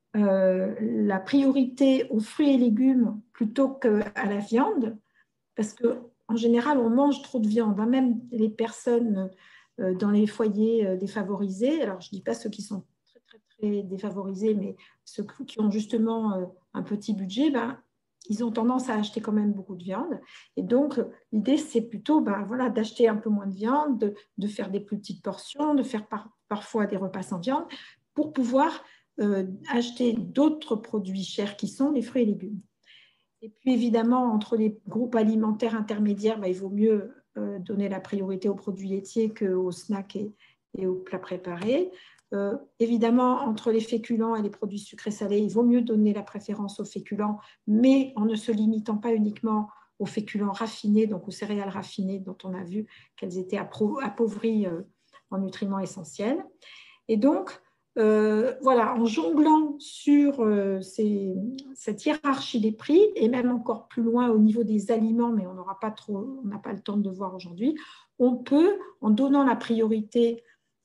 S4: la priorité aux fruits et légumes plutôt qu'à la viande, parce qu'en général, on mange trop de viande, même les personnes dans les foyers défavorisés. Alors, je ne dis pas ceux qui sont très défavorisés, mais ceux qui ont justement un petit budget, ils ont tendance à acheter quand même beaucoup de viande. Et donc, l'idée, c'est plutôt d'acheter un peu moins de viande, de faire des plus petites portions, de faire parfois des repas sans viande, pour pouvoir acheter d'autres produits chers qui sont les fruits et légumes. Et puis, évidemment, entre les groupes alimentaires intermédiaires, il vaut mieux donner la priorité aux produits laitiers qu'aux snacks et aux plats préparés. Évidemment, entre les féculents et les produits sucrés salés, il vaut mieux donner la préférence aux féculents, mais en ne se limitant pas uniquement aux féculents raffinés, donc aux céréales raffinées dont on a vu qu'elles étaient appauvries en nutriments essentiels. Et donc, voilà, en jonglant sur cette hiérarchie des prix, et même encore plus loin au niveau des aliments, mais on n'a pas le temps de voir aujourd'hui, on peut, en donnant la priorité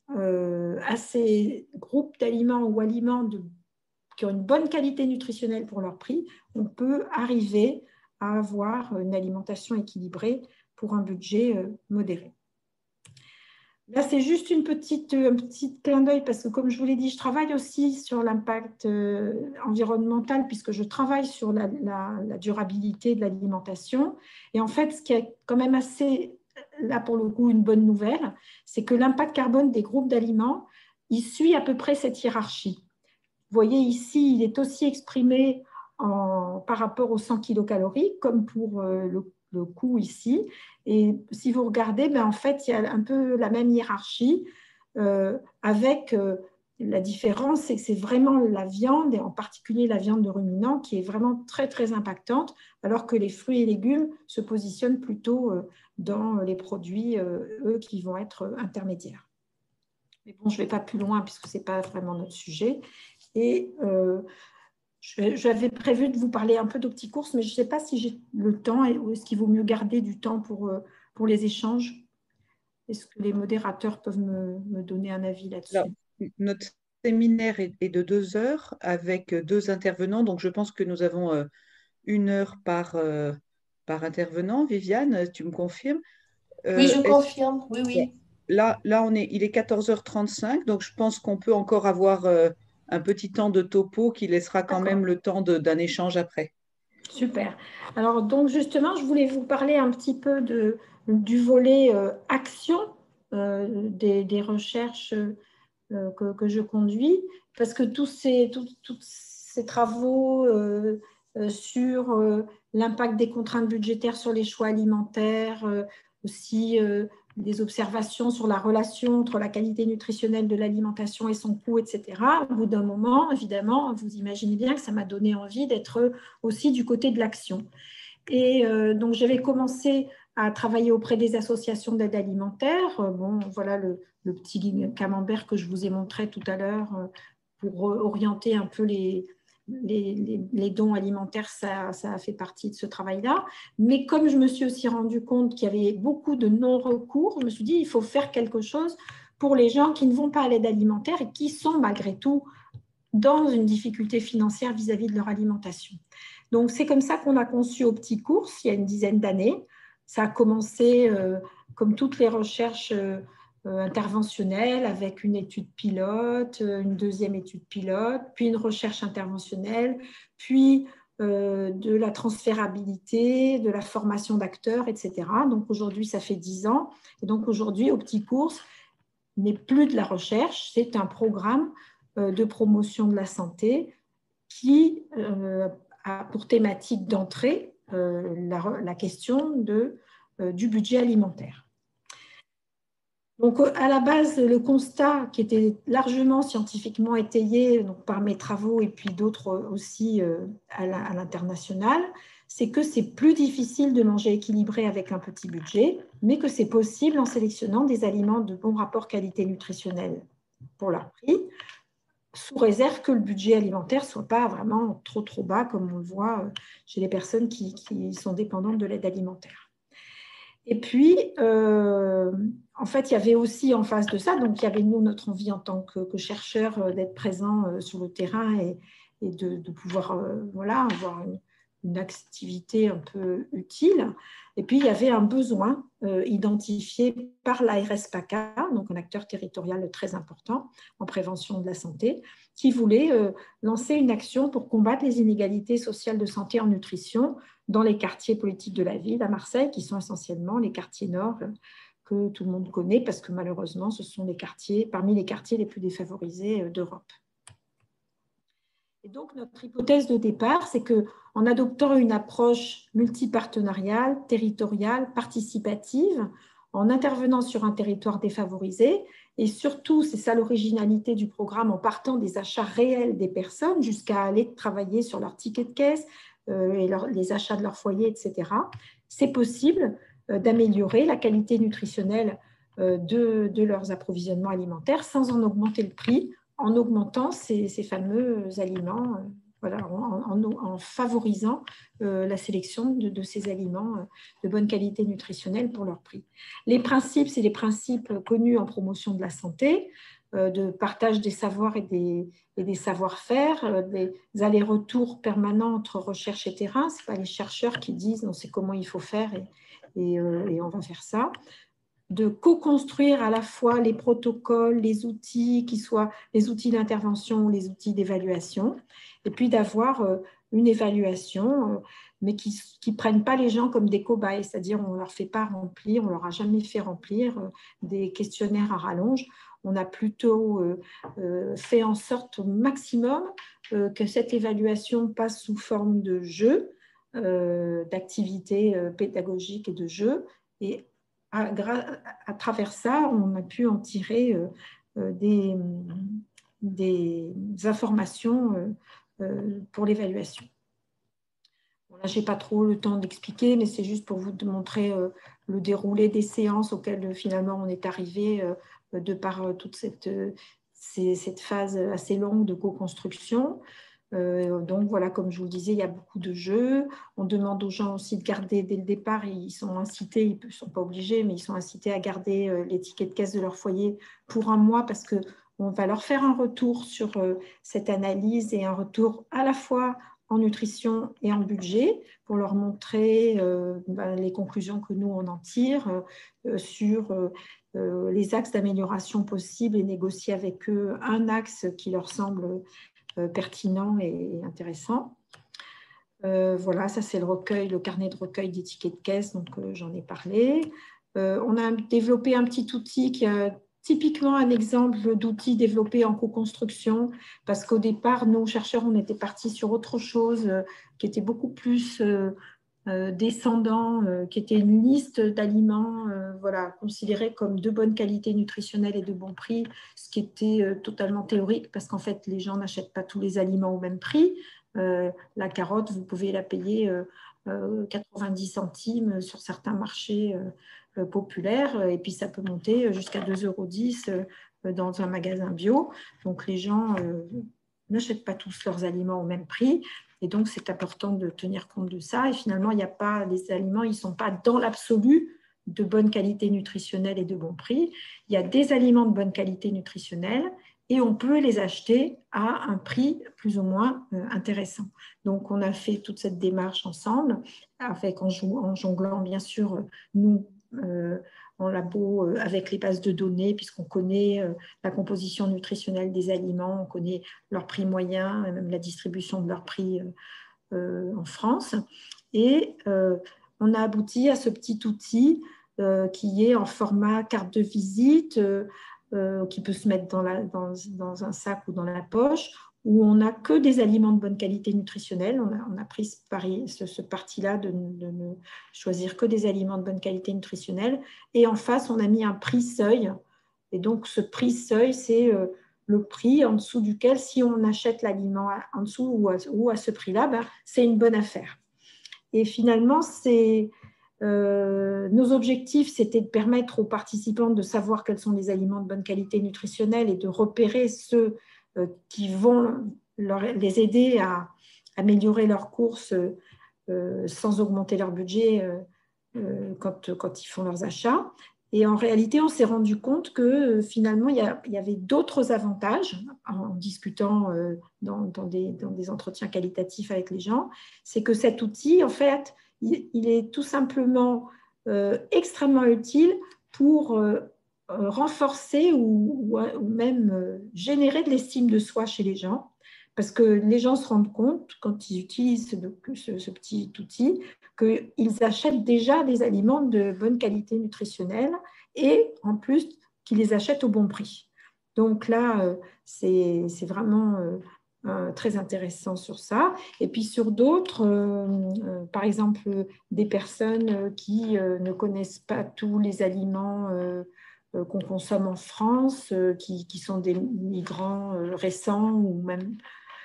S4: à ces groupes d'aliments ou aliments qui ont une bonne qualité nutritionnelle pour leur prix, on peut arriver à avoir une alimentation équilibrée pour un budget modéré. Là, c'est juste un petit clin d'œil parce que, comme je vous l'ai dit, je travaille aussi sur l'impact environnemental puisque je travaille sur la durabilité de l'alimentation. Et en fait, ce qui est quand même assez, là pour le coup, une bonne nouvelle, c'est que l'impact carbone des groupes d'aliments, il suit à peu près cette hiérarchie. Vous voyez ici, il est aussi exprimé par rapport aux 100 kilocalories, comme pour le coût ici. Et si vous regardez, en fait, il y a un peu la même hiérarchie avec la différence, c'est que c'est vraiment la viande, et en particulier la viande de ruminants, qui est vraiment très, très impactante, alors que les fruits et légumes se positionnent plutôt dans les produits, eux, qui vont être intermédiaires. Mais bon, je ne vais pas plus loin puisque ce n'est pas vraiment notre sujet. Et j'avais prévu de vous parler un peu d'Opticourse, mais je ne sais pas si j'ai le temps ou est-ce qu'il vaut mieux garder du temps pour les échanges. Est-ce que les modérateurs peuvent me donner un avis là-dessus?
S3: Notre séminaire est de 2 heures avec 2 intervenants, donc je pense que nous avons 1 heure par intervenant. Viviane, tu me confirmes?
S1: Oui, je confirme. Oui, oui.
S3: Là, il est 14h35, donc je pense qu'on peut encore avoir un petit temps de topo qui laissera quand même le temps d'un échange après.
S4: Super. Alors, donc justement, je voulais vous parler un petit peu du volet action des recherches que je conduis, parce que tous ces travaux sur l'impact des contraintes budgétaires sur les choix alimentaires, aussi des observations sur la relation entre la qualité nutritionnelle de l'alimentation et son coût, etc. Au bout d'un moment, évidemment, vous imaginez bien que ça m'a donné envie d'être aussi du côté de l'action. Et donc, j'avais commencé à travailler auprès des associations d'aide alimentaire. Bon, voilà le petit camembert que je vous ai montré tout à l'heure pour orienter un peu les dons alimentaires, ça a fait partie de ce travail-là. Mais comme je me suis aussi rendu compte qu'il y avait beaucoup de non-recours, je me suis dit il faut faire quelque chose pour les gens qui ne vont pas à l'aide alimentaire et qui sont malgré tout dans une difficulté financière vis-à-vis de leur alimentation. Donc, c'est comme ça qu'on a conçu OptiCourse il y a une dizaine d'années. Ça a commencé, comme toutes les recherches interventionnelles, avec une étude pilote, une deuxième étude pilote, puis une recherche interventionnelle, puis de la transférabilité, de la formation d'acteurs, etc. Donc, aujourd'hui, ça fait 10 ans. Et donc, aujourd'hui, OptiCourse n'est plus de la recherche, c'est un programme de promotion de la santé qui a pour thématique d'entrée la question du budget alimentaire. Donc, à la base, le constat qui était largement scientifiquement étayé donc, par mes travaux et puis d'autres aussi à l'international, c'est que c'est plus difficile de manger équilibré avec un petit budget, mais que c'est possible en sélectionnant des aliments de bon rapport qualité nutritionnelle pour leur prix, sous réserve que le budget alimentaire ne soit pas vraiment trop bas, comme on le voit chez les personnes qui sont dépendantes de l'aide alimentaire. Et puis, en fait, il y avait aussi en face de ça, donc il y avait nous, notre envie en tant que chercheurs d'être présents sur le terrain et de pouvoir voilà, avoir une activité un peu utile. Et puis, il y avait un besoin identifié par l'ARS-PACA, donc un acteur territorial très important en prévention de la santé, qui voulait lancer une action pour combattre les inégalités sociales de santé en nutrition dans les quartiers politiques de la ville à Marseille, qui sont essentiellement les quartiers nord que tout le monde connaît, parce que malheureusement, ce sont les quartiers, parmi les quartiers les plus défavorisés d'Europe. Et donc, notre hypothèse de départ, c'est qu'en adoptant une approche multipartenariale, territoriale, participative, en intervenant sur un territoire défavorisé, et surtout, c'est ça l'originalité du programme, en partant des achats réels des personnes jusqu'à aller travailler sur leur ticket de caisse et les achats de leur foyer, etc., c'est possible d'améliorer la qualité nutritionnelle de leurs approvisionnements alimentaires sans en augmenter le prix, en augmentant ces fameux aliments, voilà, en favorisant la sélection de ces aliments de bonne qualité nutritionnelle pour leur prix. Les principes, c'est les principes connus en promotion de la santé, de partage des savoirs et des savoir-faire, des allers-retours permanents entre recherche et terrain. Ce n'est pas les chercheurs qui disent « on sait comment il faut faire et on va faire ça ». De co-construire à la fois les protocoles, les outils, qui soient les outils d'intervention ou les outils d'évaluation, et puis d'avoir une évaluation, mais qui ne prennent pas les gens comme des cobayes, c'est-à-dire on ne leur fait pas remplir, on ne leur a jamais fait remplir des questionnaires à rallonge. On a plutôt fait en sorte au maximum que cette évaluation passe sous forme de jeu, d'activités pédagogiques et de jeux, et à travers ça, on a pu en tirer des informations pour l'évaluation. Bon, là, je n'ai pas trop le temps d'expliquer, mais c'est juste pour vous montrer le déroulé des séances auxquelles finalement on est arrivé de par toute cette phase assez longue de co-construction. Donc voilà, comme je vous le disais, il y a beaucoup de jeux. On demande aux gens aussi de garder dès le départ, ils sont incités, ils ne sont pas obligés, mais ils sont incités à garder les tickets de caisse de leur foyer pour un mois parce qu'on va leur faire un retour sur cette analyse et un retour à la fois en nutrition et en budget pour leur montrer les conclusions que nous on en tire sur les axes d'amélioration possibles et négocier avec eux un axe qui leur semble pertinent et intéressant. Voilà, ça c'est le carnet de recueil des tickets de caisse, donc j'en ai parlé. On a développé un petit outil qui est typiquement un exemple d'outil développé en co-construction, parce qu'au départ, nous, chercheurs, on était partis sur autre chose qui était beaucoup plus descendant, qui était une liste d'aliments voilà, considérés comme de bonne qualité nutritionnelle et de bon prix, ce qui était totalement théorique parce qu'en fait, les gens n'achètent pas tous les aliments au même prix. La carotte, vous pouvez la payer 90 centimes sur certains marchés populaires et puis ça peut monter jusqu'à 2,10 € dans un magasin bio. Donc, les gens n'achètent pas tous leurs aliments au même prix. Et donc, c'est important de tenir compte de ça. Et finalement, il n'y a pas, les aliments, ils ne sont pas dans l'absolu de bonne qualité nutritionnelle et de bon prix. Il y a des aliments de bonne qualité nutritionnelle et on peut les acheter à un prix plus ou moins intéressant. Donc, on a fait toute cette démarche ensemble, en jonglant, bien sûr, nous, en labo, avec les bases de données, puisqu'on connaît la composition nutritionnelle des aliments, on connaît leur prix moyen, même la distribution de leur prix en France. Et on a abouti à ce petit outil qui est en format carte de visite, qui peut se mettre dans un sac ou dans la poche, où on n'a que des aliments de bonne qualité nutritionnelle. On a pris ce parti-là de ne choisir que des aliments de bonne qualité nutritionnelle. Et en face, on a mis un prix seuil. Et donc, ce prix seuil, c'est le prix en dessous duquel, si on achète l'aliment en dessous ou à ce prix-là, ben, c'est une bonne affaire. Et finalement, nos objectifs, c'était de permettre aux participants de savoir quels sont les aliments de bonne qualité nutritionnelle et de repérer ceux qui vont les aider à améliorer leurs courses sans augmenter leur budget quand ils font leurs achats. Et en réalité, on s'est rendu compte que finalement, il y avait d'autres avantages en discutant dans des entretiens qualitatifs avec les gens. C'est que cet outil, en fait, il est tout simplement extrêmement utile pour renforcer ou même générer de l'estime de soi chez les gens. Parce que les gens se rendent compte, quand ils utilisent ce petit outil, qu'ils achètent déjà des aliments de bonne qualité nutritionnelle et en plus qu'ils les achètent au bon prix. Donc là, c'est vraiment très intéressant sur ça. Et puis sur d'autres, par exemple, des personnes qui ne connaissent pas tous les aliments qu'on consomme en France, qui sont des migrants récents ou même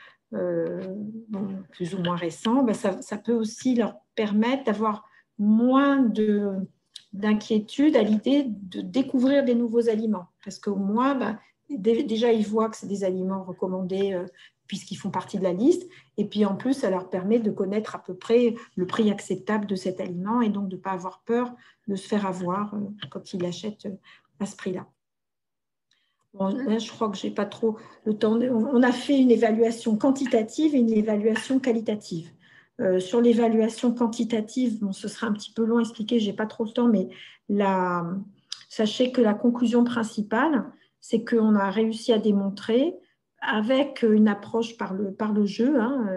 S4: plus ou moins récents, ben ça peut aussi leur permettre d'avoir moins d'inquiétude à l'idée de découvrir des nouveaux aliments. Parce qu'au moins, ben, déjà, ils voient que c'est des aliments recommandés puisqu'ils font partie de la liste. Et puis, en plus, ça leur permet de connaître à peu près le prix acceptable de cet aliment et donc de ne pas avoir peur de se faire avoir quand ils l'achètent à ce prix-là. Bon, là, je crois que je n'ai pas trop le temps. On a fait une évaluation quantitative et une évaluation qualitative. Sur l'évaluation quantitative, bon, ce sera un petit peu long à expliquer, je n'ai pas trop le temps, mais sachez que la conclusion principale, c'est qu'on a réussi à démontrer, avec une approche par le jeu,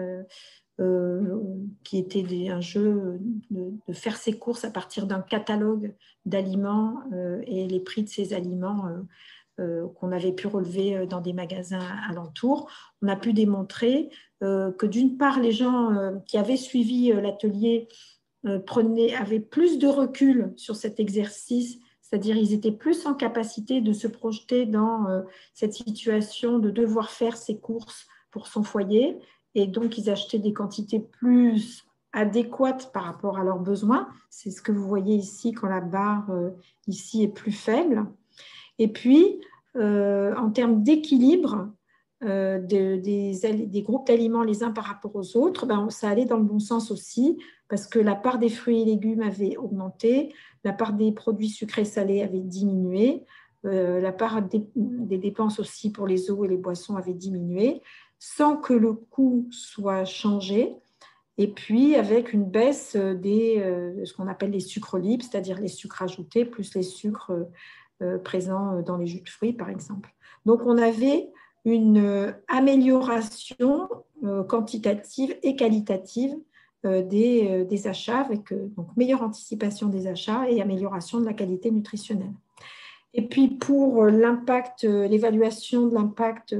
S4: qui était un jeu de faire ses courses à partir d'un catalogue d'aliments et les prix de ces aliments qu'on avait pu relever dans des magasins alentours. On a pu démontrer que d'une part, les gens qui avaient suivi l'atelier avaient plus de recul sur cet exercice, c'est-à-dire ils étaient plus en capacité de se projeter dans cette situation de devoir faire ses courses pour son foyer, et donc ils achetaient des quantités plus adéquates par rapport à leurs besoins. C'est ce que vous voyez ici quand la barre ici est plus faible. Et puis, en termes d'équilibre des groupes d'aliments les uns par rapport aux autres, ben, ça allait dans le bon sens aussi, parce que la part des fruits et légumes avait augmenté, la part des produits sucrés salés avait diminué, la part des dépenses aussi pour les eaux et les boissons avait diminué, sans que le coût soit changé. Et puis, avec une baisse de ce qu'on appelle les sucres libres, c'est-à-dire les sucres ajoutés, plus les sucres présents dans les jus de fruits, par exemple. Donc, on avait une amélioration quantitative et qualitative des achats, avec donc meilleure anticipation des achats et amélioration de la qualité nutritionnelle. Et puis, pour l'impact, l'évaluation de l'impact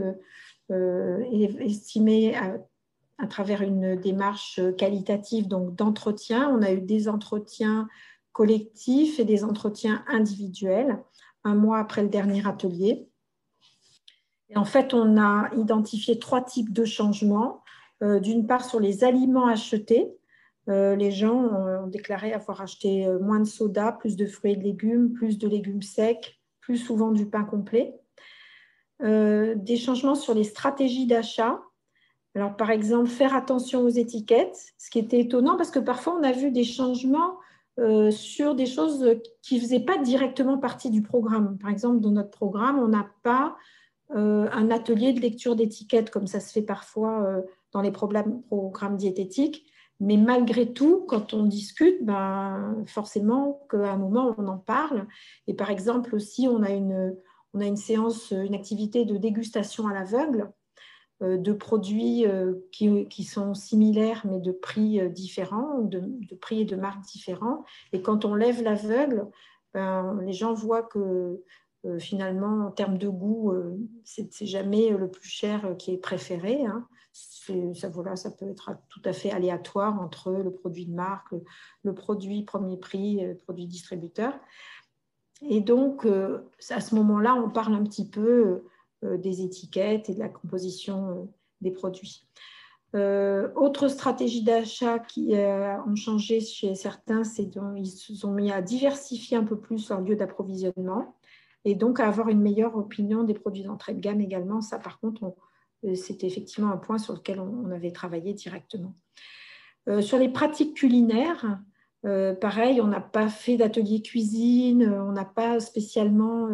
S4: estimée à travers une démarche qualitative, donc d'entretien, on a eu des entretiens collectifs et des entretiens individuels, un mois après le dernier atelier. Et en fait, on a identifié 3 types de changements. D'une part, sur les aliments achetés, les gens ont déclaré avoir acheté moins de soda, plus de fruits et de légumes, plus de légumes secs, plus souvent du pain complet. Des changements sur les stratégies d'achat. Alors, par exemple, faire attention aux étiquettes, ce qui était étonnant parce que parfois, on a vu des changements sur des choses qui ne faisaient pas directement partie du programme. Par exemple, dans notre programme, on n'a pas un atelier de lecture d'étiquettes, comme ça se fait parfois dans les programmes diététiques. Mais malgré tout, quand on discute, forcément qu'à un moment, on en parle. Et par exemple, aussi, on a une séance, une activité de dégustation à l'aveugle de produits qui sont similaires, mais de prix différents, de prix et de marques différents. Et quand on lève l'aveugle, les gens voient que finalement, en termes de goût, c'est jamais le plus cher qui est préféré. Hein. Ça peut être tout à fait aléatoire entre le produit de marque, le produit premier prix, le produit distributeur. Et donc, à ce moment-là, on parle un petit peu des étiquettes et de la composition des produits. Autre stratégie d'achat qui ont changé chez certains, c'est qu'ils se sont mis à diversifier un peu plus leur lieu d'approvisionnement et donc à avoir une meilleure opinion des produits d'entrée de gamme également. Ça, par contre, c'était effectivement un point sur lequel on avait travaillé directement. Sur les pratiques culinaires, pareil, on n'a pas fait d'atelier cuisine, on n'a pas spécialement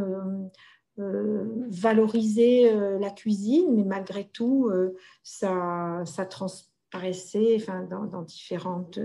S4: valorisé la cuisine, mais malgré tout, ça transparaissait dans différentes,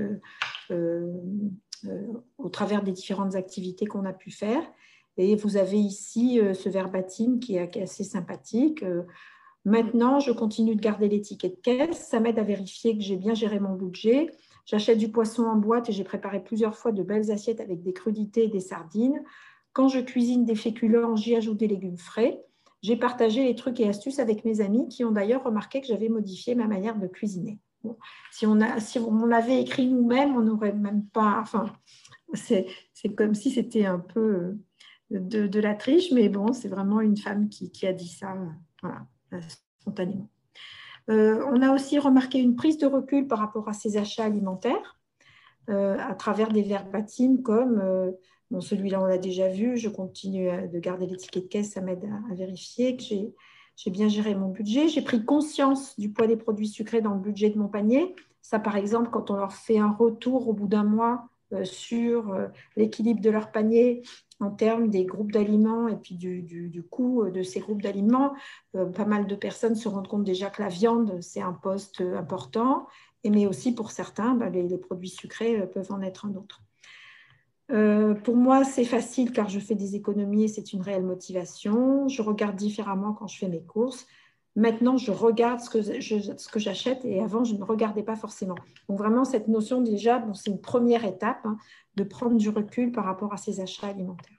S4: au travers des différentes activités qu'on a pu faire. Et vous avez ici ce verbatim qui est assez sympathique. Maintenant, je continue de garder l'étiquette caisse. Ça m'aide à vérifier que j'ai bien géré mon budget. J'achète du poisson en boîte et j'ai préparé plusieurs fois de belles assiettes avec des crudités et des sardines. Quand je cuisine des féculents, j'y ajoute des légumes frais. J'ai partagé les trucs et astuces avec mes amis qui ont d'ailleurs remarqué que j'avais modifié ma manière de cuisiner. Bon, si on l'avait écrit nous-mêmes, on n'aurait même pas... Enfin, c'est comme si c'était un peu de la triche, mais bon, c'est vraiment une femme qui a dit ça, voilà, spontanément. On a aussi remarqué une prise de recul par rapport à ces achats alimentaires à travers des verbatims comme bon, celui-là on l'a déjà vu, je continue de garder l'étiquette caisse, ça m'aide à vérifier que j'ai bien géré mon budget. J'ai pris conscience du poids des produits sucrés dans le budget de mon panier. Ça, par exemple, quand on leur fait un retour au bout d'un mois sur l'équilibre de leur panier en termes des groupes d'aliments et puis du coût de ces groupes d'aliments, pas mal de personnes se rendent compte déjà que la viande, c'est un poste important, mais aussi pour certains, les produits sucrés peuvent en être un autre. Pour moi, c'est facile car je fais des économies et c'est une réelle motivation. Je regarde différemment quand je fais mes courses. Maintenant, je regarde ce que j'achète et avant, je ne regardais pas forcément. Donc vraiment, cette notion déjà, bon, c'est une première étape de prendre du recul par rapport à ces achats alimentaires.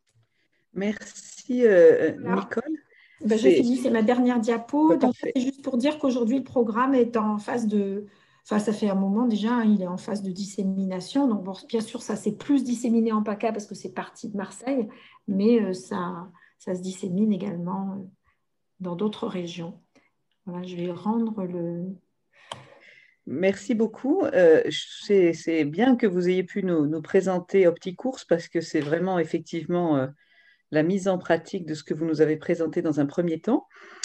S3: Merci, Nicole.
S4: J'ai fini, c'est ma dernière diapo. Donc, c'est juste pour dire qu'aujourd'hui, le programme est en phase de... Enfin, ça fait un moment déjà, il est en phase de dissémination. Donc, bon, bien sûr, ça s'est plus disséminé en PACA parce que c'est parti de Marseille, mais ça se dissémine également dans d'autres régions. Voilà, je vais rendre le...
S3: Merci beaucoup. C'est bien que vous ayez pu nous présenter OptiCourse parce que c'est vraiment effectivement la mise en pratique de ce que vous nous avez présenté dans un premier temps.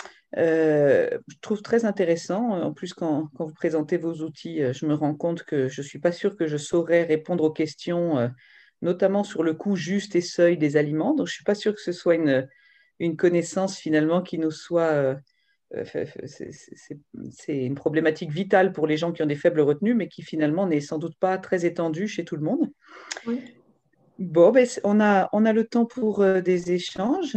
S3: Je trouve très intéressant. En plus, quand vous présentez vos outils, je me rends compte que je ne suis pas sûre que je saurais répondre aux questions, notamment sur le coût juste et seuil des aliments. Donc, je ne suis pas sûre que ce soit une connaissance finalement qui nous soit... c'est une problématique vitale pour les gens qui ont des faibles retenues, mais qui finalement n'est sans doute pas très étendue chez tout le monde.
S4: Oui.
S3: Bon, on a le temps pour des échanges.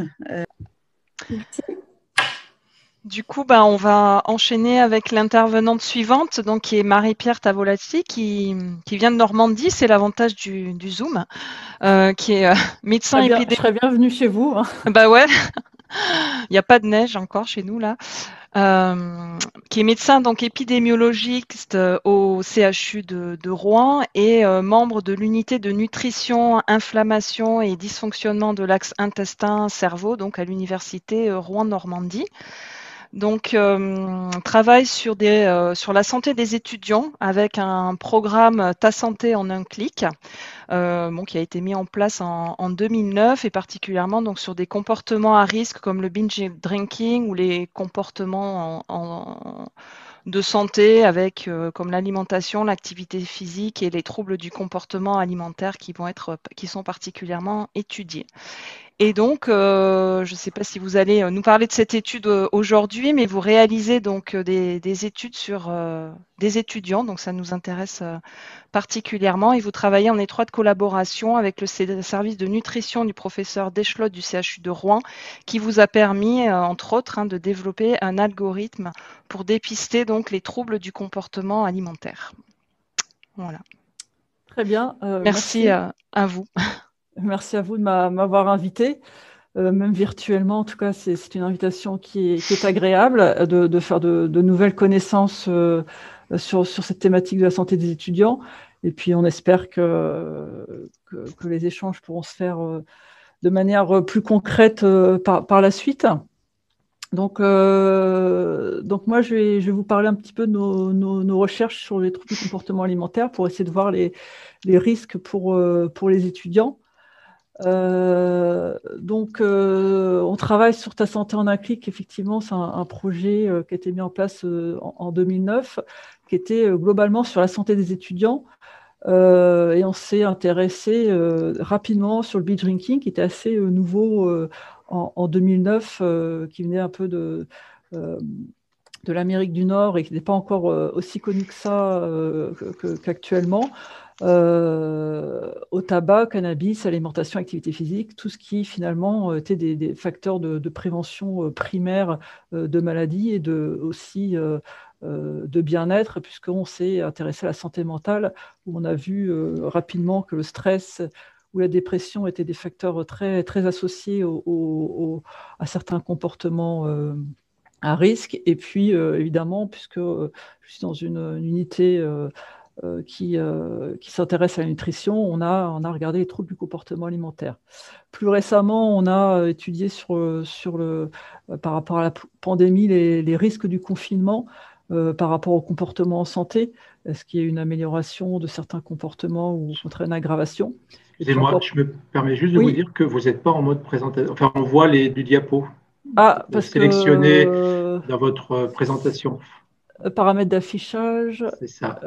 S5: Du coup, on va enchaîner avec l'intervenante suivante, donc qui est Marie-Pierre Tavolati, qui vient de Normandie. C'est l'avantage du Zoom, qui est médecin épidémiologiste.
S6: Je serais bienvenue chez vous.
S5: Bah ouais, il n'y a pas de neige encore chez nous là. Qui est médecin donc épidémiologiste au CHU de Rouen et membre de l'unité de nutrition, inflammation et dysfonctionnement de l'axe intestin-cerveau, donc à l'université Rouen-Normandie. Donc, travaille sur la santé des étudiants avec un programme Ta santé en un clic, qui a été mis en place en 2009 et particulièrement donc sur des comportements à risque comme le binge drinking ou les comportements de santé avec comme l'alimentation, l'activité physique et les troubles du comportement alimentaire qui sont particulièrement étudiés. Et donc, je ne sais pas si vous allez nous parler de cette étude aujourd'hui, mais vous réalisez donc des études sur des étudiants, donc ça nous intéresse particulièrement, et vous travaillez en étroite collaboration avec le service de nutrition du professeur Deschlot du CHU de Rouen, qui vous a permis, entre autres, de développer un algorithme pour dépister donc les troubles du comportement alimentaire. Voilà.
S6: Très bien.
S5: Merci à vous.
S6: Merci à vous de m'avoir invité, même virtuellement. En tout cas, c'est une invitation qui est agréable de faire de nouvelles connaissances sur cette thématique de la santé des étudiants. Et puis, on espère que les échanges pourront se faire de manière plus concrète par la suite. Donc moi, je vais vous parler un petit peu de nos recherches sur les troubles du comportement alimentaire pour essayer de voir les risques pour les étudiants. On travaille sur Ta santé en un clic. Effectivement, c'est un projet qui a été mis en place en 2009, qui était globalement sur la santé des étudiants. Et on s'est intéressé rapidement sur le binge drinking, qui était assez nouveau en 2009, qui venait un peu de l'Amérique du Nord et qui n'est pas encore aussi connu que ça qu'actuellement. Au tabac, cannabis, alimentation, activité physique, tout ce qui finalement était des facteurs de prévention primaire de maladies et aussi de bien-être, puisqu'on s'est intéressé à la santé mentale, où on a vu rapidement que le stress ou la dépression étaient des facteurs très, très associés à certains comportements à risque. Et puis, évidemment, puisque je suis dans une unité qui s'intéresse à la nutrition, on a regardé les troubles du comportement alimentaire. Plus récemment, on a étudié par rapport à la pandémie les risques du confinement par rapport au comportement en santé. Est-ce qu'il y a une amélioration de certains comportements ou au contraire une aggravation?
S2: Excusez-moi, je me permets juste de vous dire que vous n'êtes pas en mode présentation. Enfin, on voit du diapo sélectionné dans votre présentation.
S6: Paramètres d'affichage.
S2: C'est ça.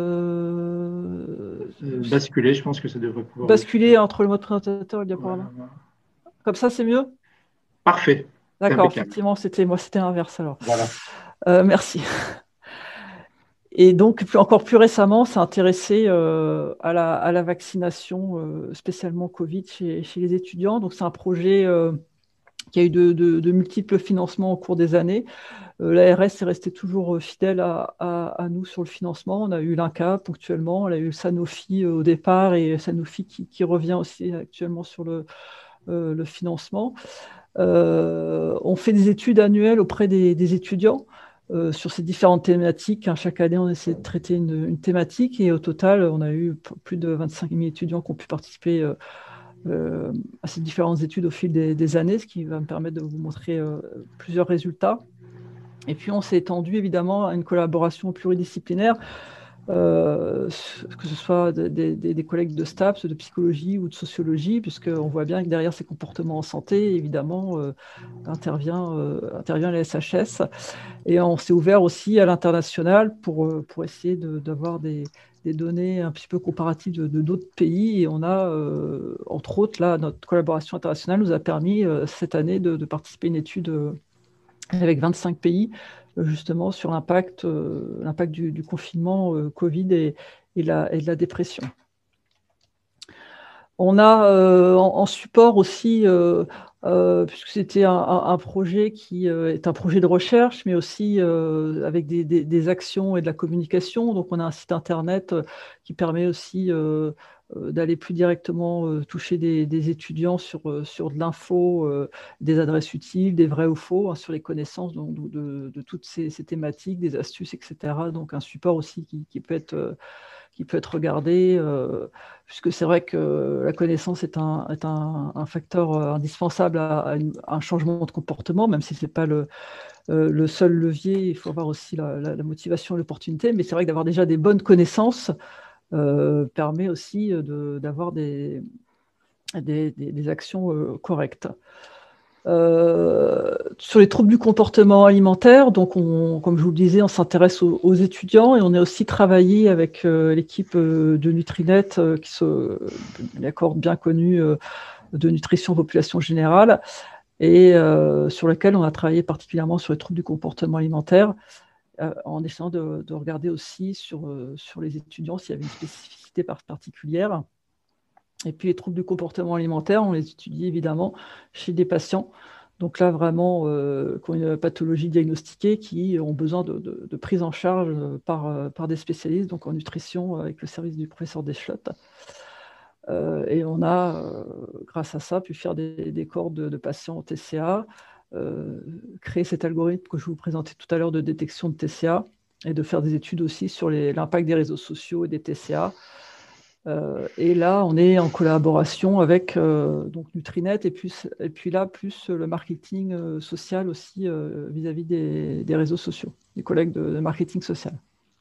S2: Basculer, je pense que ça devrait pouvoir.
S6: Basculer entre le mode présentateur et le diaporama. Voilà. Comme ça, c'est mieux?
S2: Parfait.
S6: D'accord, effectivement, c'était inverse alors.
S2: Voilà.
S6: Merci. Et donc, encore plus récemment, on s'est intéressé à la vaccination, spécialement Covid, chez les étudiants. Donc, c'est un projet qui a eu de multiples financements au cours des années. L'ARS est resté toujours fidèle à nous sur le financement. On a eu l'INCa ponctuellement, on a eu Sanofi au départ et Sanofi qui revient aussi actuellement sur le financement. On fait des études annuelles auprès des étudiants sur ces différentes thématiques. Chaque année, on essaie de traiter une thématique et au total, on a eu plus de 25 000 étudiants qui ont pu participer à ces différentes études au fil des années, ce qui va me permettre de vous montrer plusieurs résultats. Et puis, on s'est étendu évidemment à une collaboration pluridisciplinaire, que ce soit des collègues de STAPS, de psychologie ou de sociologie, puisqu'on voit bien que derrière ces comportements en santé, évidemment, intervient la SHS. Et on s'est ouvert aussi à l'international pour essayer d'avoir des données un petit peu comparatives de d'autres pays. Et on a, entre autres, là, notre collaboration internationale nous a permis cette année de participer à une étude avec 25 pays, justement, sur l'impact du confinement Covid et de la dépression. On a en support aussi, puisque c'était un projet qui est un projet de recherche, mais aussi avec des actions et de la communication. Donc, on a un site internet qui permet aussi d'aller plus directement toucher des étudiants sur de l'info, des adresses utiles, des vrais ou faux, sur les connaissances de toutes ces thématiques, des astuces, etc. Donc, un support aussi qui peut être regardé, puisque c'est vrai que la connaissance est un facteur indispensable à un changement de comportement, même si ce n'est pas le seul levier. Il faut avoir aussi la motivation et l'opportunité, mais c'est vrai que d'avoir déjà des bonnes connaissances permet aussi d'avoir des actions correctes. Sur les troubles du comportement alimentaire, donc comme je vous le disais, on s'intéresse aux étudiants et on a aussi travaillé avec l'équipe de Nutrinet qui est bien connue de nutrition population générale, et sur lequel on a travaillé particulièrement sur les troubles du comportement alimentaire, en essayant de regarder aussi sur les étudiants s'il y avait une spécificité particulière. Et puis les troubles du comportement alimentaire, on les étudie évidemment chez des patients. Donc là, vraiment, qui ont une pathologie diagnostiquée, qui ont besoin de prise en charge par des spécialistes, donc en nutrition avec le service du professeur Deschlottes. Et on a, grâce à ça, pu faire des cohortes de patients en TCA, créer cet algorithme que je vous présentais tout à l'heure de détection de TCA, et de faire des études aussi sur l'impact des réseaux sociaux et des TCA. Et là, on est en collaboration avec donc Nutrinet, et puis là, plus le marketing social aussi vis-à-vis des réseaux sociaux, des collègues de marketing social.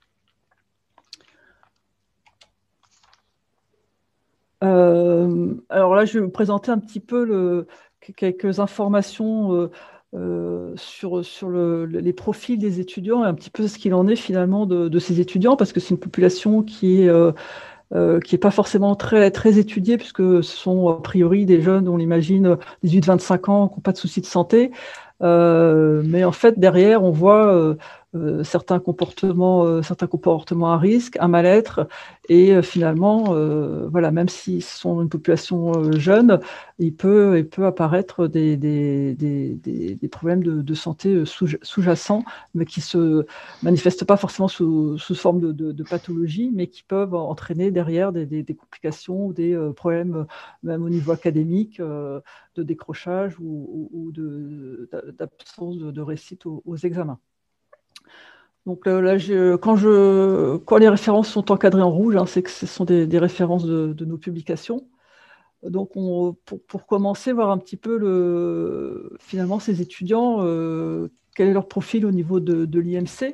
S6: Alors là, je vais vous présenter un petit peu quelques informations sur les profils des étudiants, et un petit peu ce qu'il en est finalement de ces étudiants, parce que c'est une population qui est pas forcément très étudiée, puisque ce sont a priori des jeunes, on l'imagine, 18-25 ans, qui n'ont pas de soucis de santé. Mais en fait, derrière, on voit certains comportements à risque, un mal-être, et finalement, voilà, même s'ils sont une population jeune, il peut apparaître des problèmes de santé sous-jacents, mais qui se manifestent pas forcément sous forme de pathologie, mais qui peuvent entraîner derrière des complications ou des problèmes même au niveau académique, de décrochage ou d'absence de réussite aux examens. Donc là, quand les références sont encadrées en rouge, c'est que ce sont des références de nos publications. Donc, pour commencer, voir un petit peu finalement ces étudiants, quel est leur profil au niveau de l'IMC.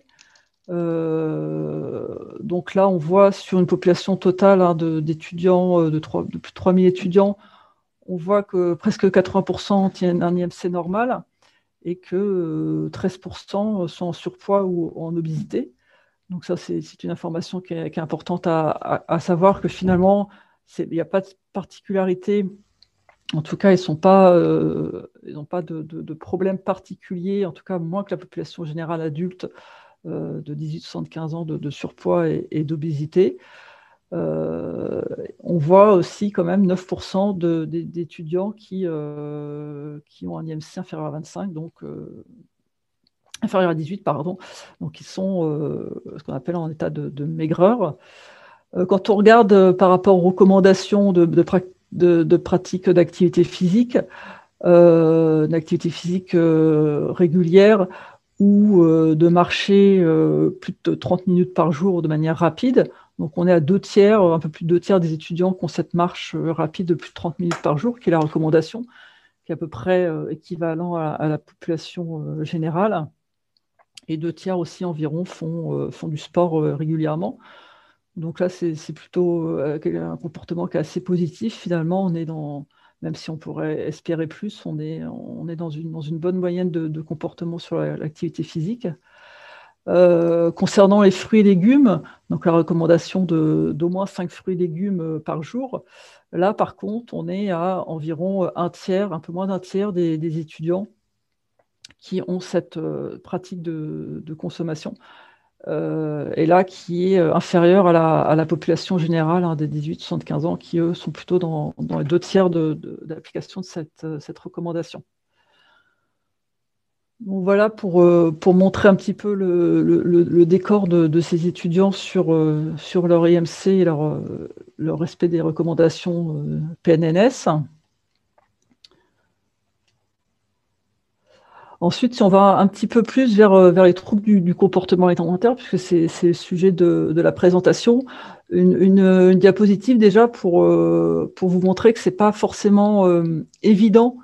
S6: Donc là, on voit sur une population totale d'étudiants, de plus de 3000 étudiants, on voit que presque 80% tiennent un IMC normal, et que 13% sont en surpoids ou en obésité. Donc ça, c'est une information qui est importante à savoir, que finalement, il n'y a pas de particularité. En tout cas, ils n'ont pas de problème particulier, en tout cas moins que la population générale adulte de 18-75 ans de surpoids et d'obésité. On voit aussi quand même 9% d'étudiants qui ont un IMC inférieur à 25, donc inférieur à 18, pardon, donc ils sont ce qu'on appelle en état de maigreur. Quand on regarde par rapport aux recommandations de pratique d'activité physique, régulière, ou de marcher plus de 30 minutes par jour de manière rapide. Donc on est à un peu plus de 2/3 des étudiants qui ont cette marche rapide de plus de 30 minutes par jour, qui est la recommandation, qui est à peu près équivalent à la population générale. Et 2/3 aussi environ font du sport régulièrement. Donc là, c'est plutôt un comportement qui est assez positif. Finalement, on est même si on pourrait espérer plus, on est dans une bonne moyenne de comportement sur l'activité physique. Concernant les fruits et légumes, donc la recommandation d'au moins 5 fruits et légumes par jour, là par contre on est à environ un peu moins d'un tiers des étudiants qui ont cette pratique de consommation, et là qui est inférieure à la population générale des 18-75 ans, qui eux sont plutôt dans les 2/3 d'application de cette recommandation. Donc voilà pour montrer un petit peu le décor de ces étudiants sur leur IMC et leur respect des recommandations PNNS. Ensuite, si on va un petit peu plus vers les troubles du comportement alimentaire, puisque c'est le sujet de la présentation, une diapositive déjà pour vous montrer que ce n'est pas forcément évident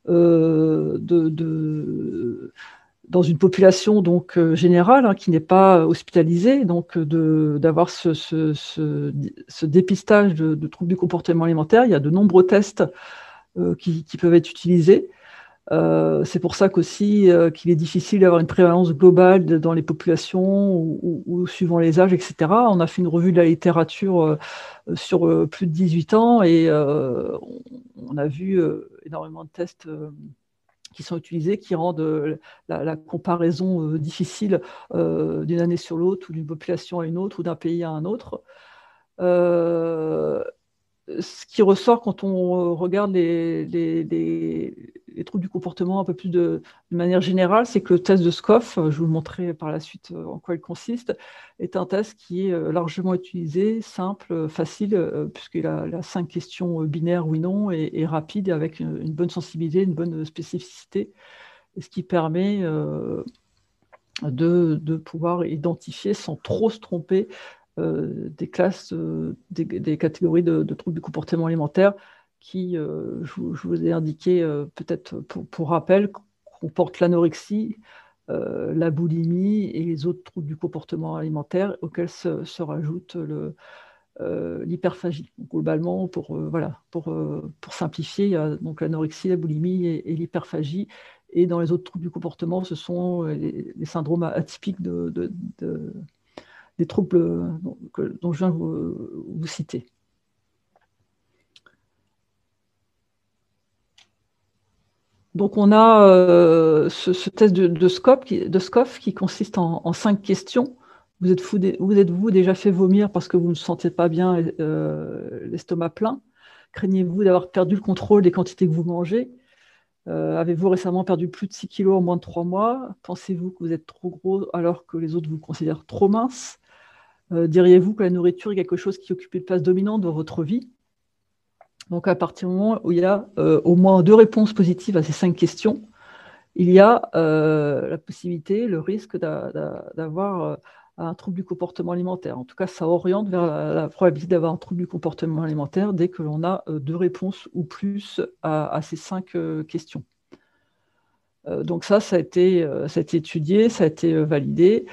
S6: dans une population donc générale, qui n'est pas hospitalisée, donc d'avoir ce dépistage de troubles du comportement alimentaire. Il y a de nombreux tests qui peuvent être utilisés. C'est pour ça qu'aussi qu'il est difficile d'avoir une prévalence globale dans les populations ou suivant les âges, etc. On a fait une revue de la littérature sur plus de 18 ans et on a vu énormément de tests qui sont utilisés, qui rendent la comparaison difficile d'une année sur l'autre ou d'une population à une autre ou d'un pays à un autre. Ce qui ressort quand on regarde les troubles du comportement un peu plus de manière générale, c'est que le test de SCOFF, je vous le montrerai par la suite en quoi il consiste, est un test qui est largement utilisé, simple, facile, puisqu'il a 5 questions binaires oui/non et rapide, avec une bonne sensibilité, une bonne spécificité, et ce qui permet de pouvoir identifier sans trop se tromper des classes, des catégories de troubles du comportement alimentaire qui, je vous ai indiqué peut-être pour rappel, comportent l'anorexie, la boulimie et les autres troubles du comportement alimentaire auxquels se rajoute l'hyperphagie. Globalement, pour simplifier, il y a donc l'anorexie, la boulimie et l'hyperphagie. Et dans les autres troubles du comportement, ce sont les syndromes atypiques des troubles dont je viens vous citer. Donc on a ce test de SCOFF qui consiste en 5 questions. Vous êtes-vous déjà fait vomir parce que vous ne sentez pas bien l'estomac plein? Craignez-vous d'avoir perdu le contrôle des quantités que vous mangez? Avez-vous récemment perdu plus de 6 kilos en moins de 3 mois? Pensez-vous que vous êtes trop gros alors que les autres vous considèrent trop mince? Diriez-vous que la nourriture est quelque chose qui occupe une place dominante dans votre vie? Donc, à partir du moment où il y a au moins 2 réponses positives à ces 5 questions, il y a la possibilité, le risque d'avoir un trouble du comportement alimentaire. En tout cas, ça oriente vers la probabilité d'avoir un trouble du comportement alimentaire dès que l'on a 2 réponses ou plus à ces 5 questions. Donc ça a été étudié, ça a été validé.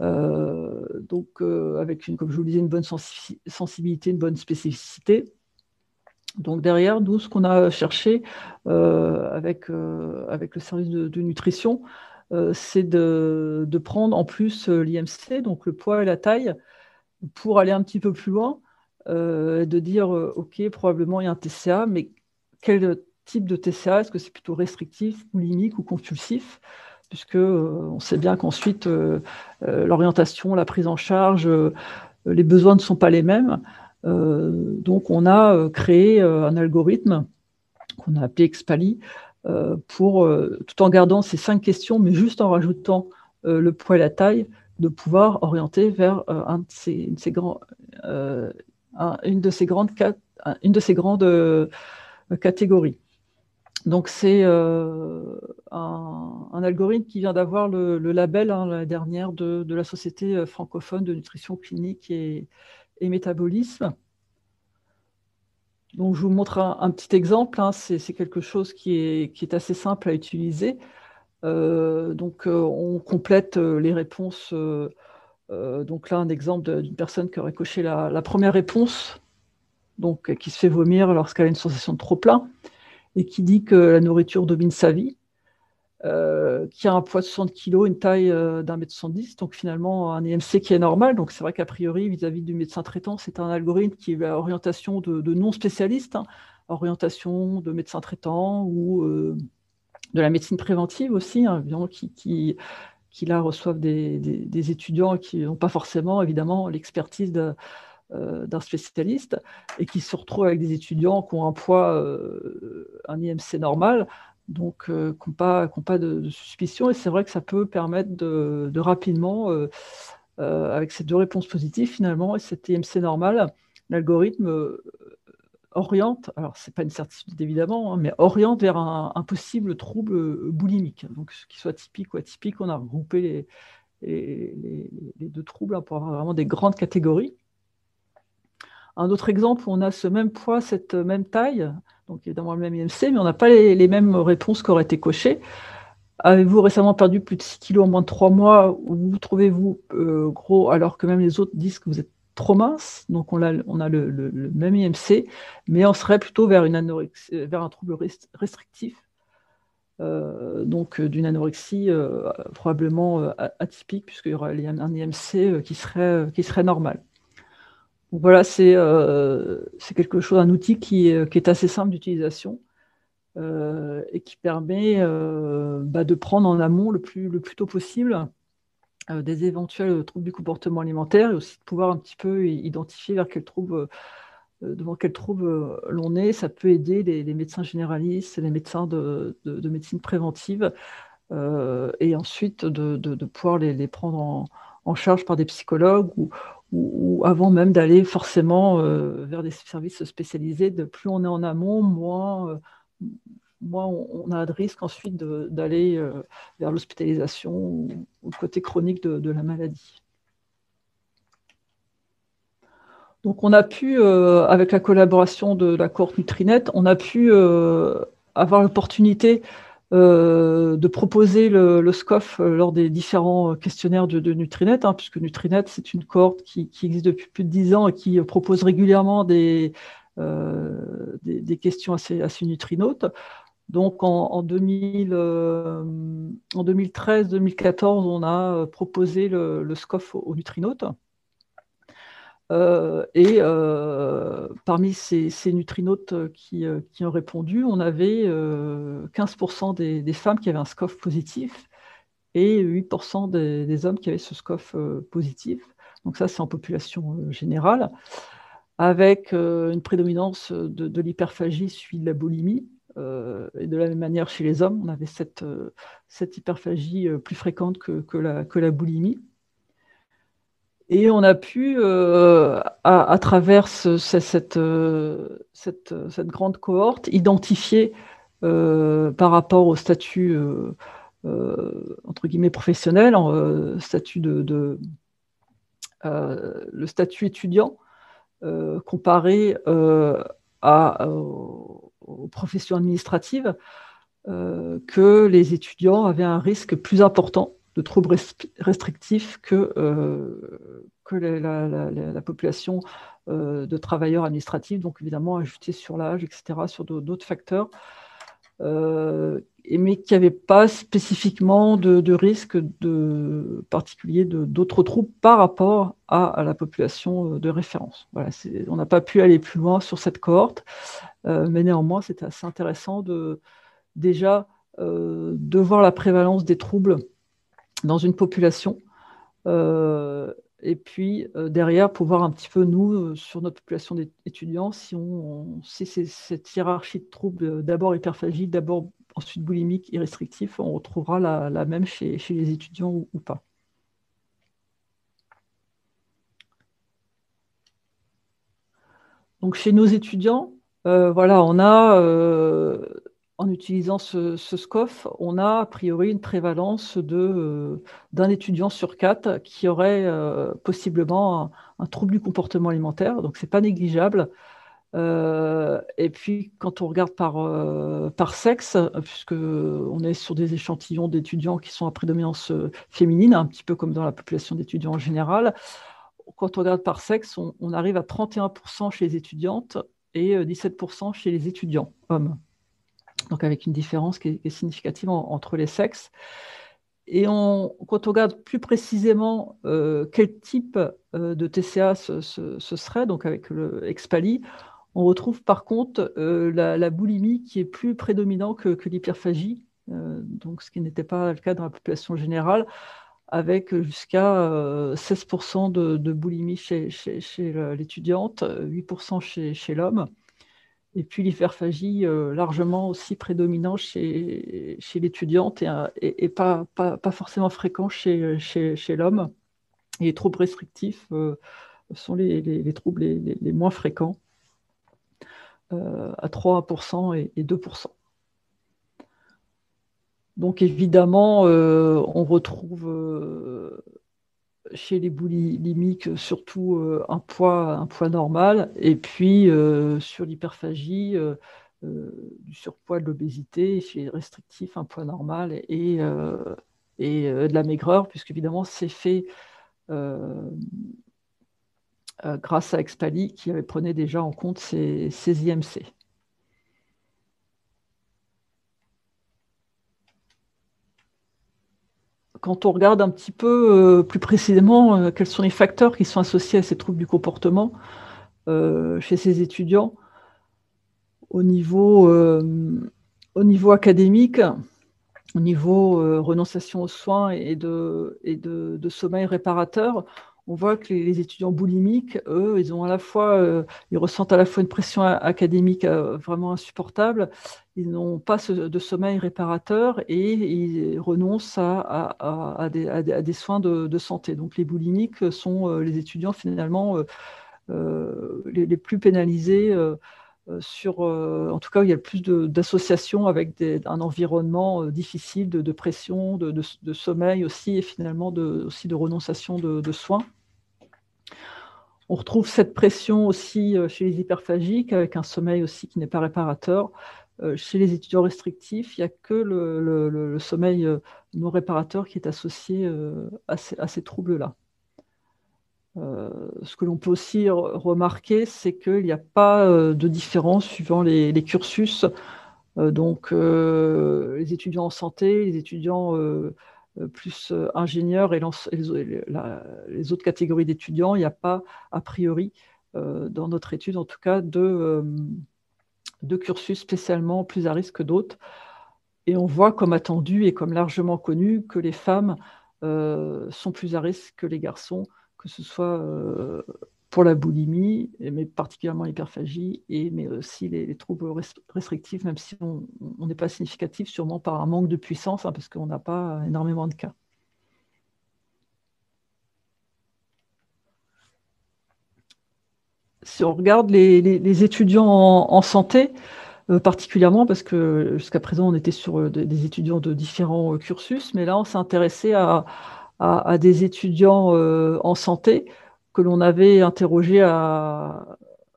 S6: Avec comme je vous le disais, une bonne sensibilité, une bonne spécificité. Donc derrière, nous, ce qu'on a cherché avec le service de nutrition, c'est de prendre en plus l'IMC, donc le poids et la taille, pour aller un petit peu plus loin, de dire, OK, probablement il y a un TCA, mais quel type de TCA? Est-ce que c'est plutôt restrictif, boulimique ou compulsif? Puisque on sait bien qu'ensuite, l'orientation, la prise en charge, les besoins ne sont pas les mêmes. Donc, on a créé un algorithme qu'on a appelé Expali tout en gardant ces 5 questions, mais juste en rajoutant le poids et la taille, de pouvoir orienter vers une de ces grandes catégories. Donc, c'est un algorithme qui vient d'avoir le label l'année dernière de la Société francophone de nutrition clinique et métabolisme. Donc, je vous montre un petit exemple. C'est quelque chose qui est assez simple à utiliser. On complète les réponses. Donc là, un exemple d'une personne qui aurait coché la première réponse, donc qui se fait vomir lorsqu'elle a une sensation de trop-plein et qui dit que la nourriture domine sa vie. Qui a un poids de 60 kg, une taille d'1,70 m, donc finalement un IMC qui est normal. Donc c'est vrai qu'a priori, vis-à-vis du médecin traitant, c'est un algorithme qui est à orientation de non-spécialistes, orientation de médecin traitant ou de la médecine préventive aussi, qui là reçoivent des étudiants qui n'ont pas forcément évidemment l'expertise d'un spécialiste et qui se retrouvent avec des étudiants qui ont un poids, un IMC normal, donc qui n'ont pas de suspicion. Et c'est vrai que ça peut permettre de rapidement, avec ces 2 réponses positives finalement, et cet IMC normal, l'algorithme oriente, alors ce n'est pas une certitude évidemment, mais oriente vers un possible trouble boulimique. Donc qu'il soit typique ou atypique, on a regroupé les 2 troubles pour avoir vraiment des grandes catégories. Un autre exemple où on a ce même poids, cette même taille, donc évidemment le même IMC, mais on n'a pas les mêmes réponses qui auraient été cochées. Avez-vous récemment perdu plus de 6 kg en moins de 3 mois? Ou vous trouvez-vous gros alors que même les autres disent que vous êtes trop mince? Donc on a le même IMC, mais on serait plutôt vers un trouble restrictif. donc d'une anorexie probablement atypique, puisqu'il y aurait un IMC qui serait normal. Donc voilà, c'est quelque chose, un outil qui est assez simple d'utilisation et qui permet de prendre en amont le plus tôt possible des éventuels troubles du comportement alimentaire et aussi de pouvoir un petit peu identifier devant quel trouble l'on est. Ça peut aider les médecins généralistes et les médecins de médecine préventive et ensuite de pouvoir les prendre en charge par des psychologues ou avant même d'aller forcément vers des services spécialisés. Plus on est en amont, moins on a de risque ensuite d'aller vers l'hospitalisation ou le côté chronique de la maladie. Donc on a pu, avec la collaboration de la cohorte Nutrinet, on a pu avoir l'opportunité de proposer le SCOF lors des différents questionnaires de Nutrinet, puisque Nutrinet, c'est une cohorte qui existe depuis plus de 10 ans et qui propose régulièrement des questions à ses nutrinautes. Donc en 2013-2014, on a proposé le SCOF aux nutrinautes. Parmi ces nutrinautes qui ont répondu, on avait 15% des femmes qui avaient un SCOF positif et 8% des hommes qui avaient ce SCOF positif. Donc ça, c'est en population générale, avec une prédominance de l'hyperphagie suivie de la boulimie. Et de la même manière, chez les hommes, on avait cette hyperphagie plus fréquente que la boulimie. Et on a pu, à travers cette grande cohorte, identifier par rapport au statut entre guillemets professionnel, le statut étudiant, comparé aux professions administratives, que les étudiants avaient un risque plus important de troubles restrictifs que la population de travailleurs administratifs, donc évidemment ajustés sur l'âge, etc., sur d'autres facteurs, mais qui n'avaient pas spécifiquement de risque particulier d'autres troubles par rapport à la population de référence. Voilà, on n'a pas pu aller plus loin sur cette cohorte, mais néanmoins, c'était assez intéressant de voir la prévalence des troubles dans une population, et puis derrière, pour voir un petit peu, nous, sur notre population d'étudiants, si c'est cette hiérarchie de troubles, d'abord hyperphagique, ensuite boulimique et restrictif, on retrouvera la même chez les étudiants ou pas. Donc chez nos étudiants, voilà, on a en utilisant ce SCOF, on a a priori une prévalence d'un étudiant sur 4 qui aurait possiblement un trouble du comportement alimentaire, donc ce n'est pas négligeable. Et puis, quand on regarde par sexe, puisqu'on est sur des échantillons d'étudiants qui sont à prédominance féminine, un petit peu comme dans la population d'étudiants en général, quand on regarde par sexe, on arrive à 31% chez les étudiantes et 17% chez les étudiants hommes. Donc avec une différence qui est significative entre les sexes. Et quand on regarde plus précisément quel type de TCA ce serait, donc avec le Expali, on retrouve par contre la boulimie qui est plus prédominant que l'hyperphagie, donc ce qui n'était pas le cas dans la population générale, avec jusqu'à 16% de boulimie chez l'étudiante, 8% chez l'homme. Et puis l'hyperphagie largement aussi prédominant chez l'étudiante et pas forcément fréquent chez l'homme. Et les troubles restrictifs sont les troubles les moins fréquents, à 3% et 2%. Donc évidemment, on retrouve chez les boulimiques surtout un poids normal, et puis sur l'hyperphagie, du surpoids, de l'obésité, chez les restrictifs, un poids normal et de la maigreur, puisque évidemment c'est fait grâce à Expali qui prenait déjà en compte ces IMC. quand on regarde un petit peu plus précisément quels sont les facteurs qui sont associés à ces troubles du comportement chez ces étudiants, au niveau académique, au niveau renonciation aux soins et de sommeil réparateur, on voit que les étudiants boulimiques, eux, ils ressentent à la fois une pression académique vraiment insupportable, ils n'ont pas de sommeil réparateur et ils renoncent à des soins de santé. Donc les boulimiques sont les étudiants finalement les plus pénalisés en tout cas, il y a le plus d'associations avec un environnement difficile, de pression, de sommeil aussi, et finalement aussi de renonciation de soins. On retrouve cette pression aussi chez les hyperphagiques, avec un sommeil aussi qui n'est pas réparateur. Chez les étudiants restrictifs, il n'y a que le sommeil non réparateur qui est associé à ces troubles-là. Ce que l'on peut aussi remarquer, c'est qu'il n'y a pas de différence suivant les cursus. Donc, les étudiants en santé, les étudiants plus ingénieurs et les autres catégories d'étudiants, il n'y a pas, a priori, dans notre étude en tout cas, de cursus spécialement plus à risque que d'autres. Et on voit, comme attendu et comme largement connu, que les femmes sont plus à risque que les garçons, que ce soit pour la boulimie, mais particulièrement l'hyperphagie, mais aussi les troubles restrictifs, même si on n'est pas significatif, sûrement par un manque de puissance, parce qu'on n'a pas énormément de cas. Si on regarde les étudiants en santé, particulièrement parce que jusqu'à présent, on était sur des étudiants de différents cursus, mais là, on s'est intéressé à des étudiants en santé que l'on avait interrogés à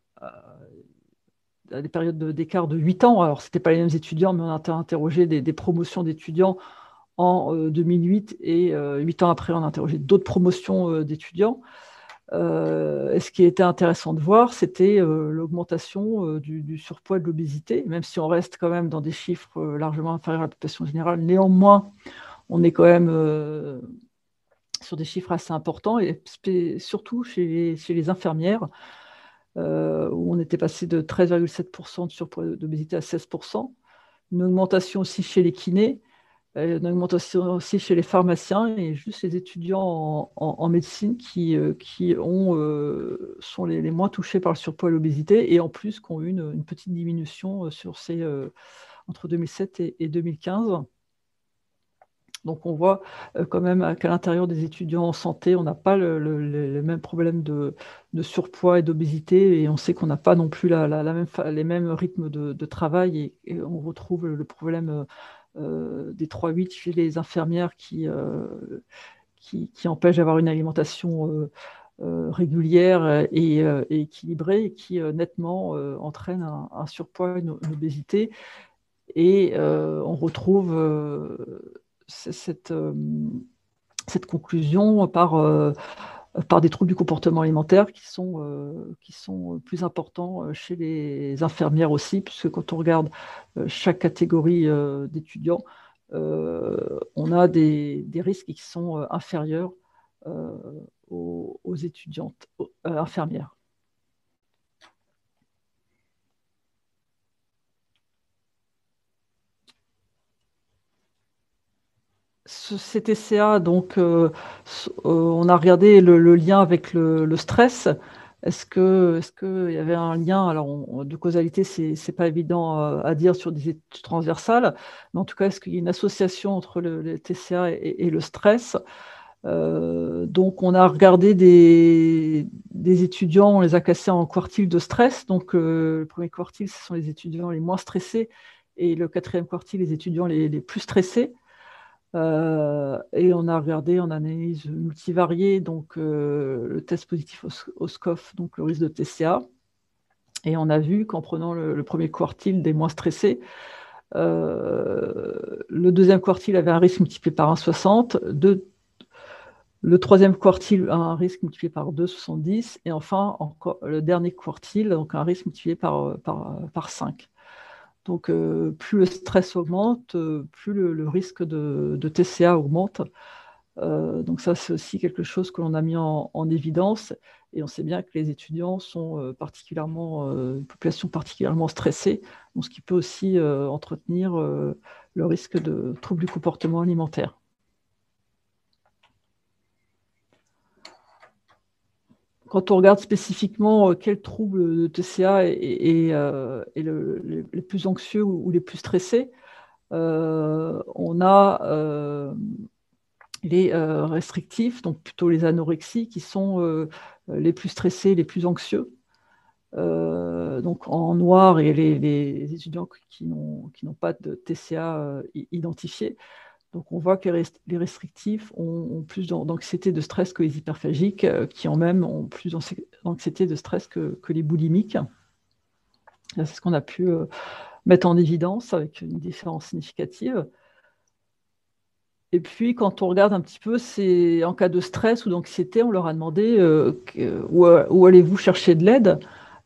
S6: des périodes d'écart de 8 ans. Alors, ce n'étaient pas les mêmes étudiants, mais on a interrogé des promotions d'étudiants en 2008 et 8 ans après, on a interrogé d'autres promotions d'étudiants. Et ce qui était intéressant de voir, c'était l'augmentation du surpoids et de l'obésité, même si on reste quand même dans des chiffres largement inférieurs à la population générale. Néanmoins, on est quand même sur des chiffres assez importants, et surtout chez les infirmières, où on était passé de 13,7% de surpoids d'obésité à 16%. Une augmentation aussi chez les kinés, une augmentation aussi chez les pharmaciens, et juste les étudiants en médecine qui sont les moins touchés par le surpoids et l'obésité, et en plus qui ont eu une petite diminution entre 2007 et 2015. Donc on voit quand même qu'à l'intérieur des étudiants en santé, on n'a pas le même problème de surpoids et d'obésité, et on sait qu'on n'a pas non plus les mêmes rythmes de travail, et on retrouve le problème des 3-8 chez les infirmières qui empêchent d'avoir une alimentation régulière et équilibrée, et qui nettement entraîne un surpoids, une obésité. Et on retrouve cette conclusion par des troubles du comportement alimentaire qui sont plus importants chez les infirmières aussi, puisque quand on regarde chaque catégorie d'étudiants, on a des risques qui sont inférieurs aux étudiantes infirmières. Ces TCA, donc, on a regardé le lien avec le stress. Est-ce qu'il y avait un lien? Alors, de causalité, c'est pas évident à dire sur des études transversales, mais en tout cas, est-ce qu'il y a une association entre le TCA et le stress? Donc, on a regardé des étudiants, on les a classés en quartiles de stress. Donc, le premier quartile, ce sont les étudiants les moins stressés, et le quatrième quartile, les étudiants les plus stressés. Et on a regardé en analyse multivariée donc le test positif au SCOF, donc le risque de TCA, et on a vu qu'en prenant le premier quartile des moins stressés, le deuxième quartile avait un risque multiplié par 1,60, le troisième quartile a un risque multiplié par 2,70, et enfin encore, le dernier quartile, donc un risque multiplié par 5. Donc, plus le stress augmente, plus le risque de TCA augmente. Donc ça, c'est aussi quelque chose que l'on a mis en évidence. Et on sait bien que les étudiants sont une population particulièrement stressée, donc ce qui peut aussi entretenir le risque de troubles du comportement alimentaire. Quand on regarde spécifiquement quels troubles de TCA est les plus anxieux ou les plus stressés, on a les restrictifs, donc plutôt les anorexies, qui sont les plus stressés, les plus anxieux. Donc en noir, et les étudiants qui n'ont pas de TCA identifié. Donc on voit que les restrictifs ont plus d'anxiété, de stress que les hyperphagiques, qui en même ont plus d'anxiété, de stress que les boulimiques. C'est ce qu'on a pu mettre en évidence avec une différence significative. Et puis, quand on regarde un petit peu, c'est en cas de stress ou d'anxiété, on leur a demandé où allez-vous chercher de l'aide.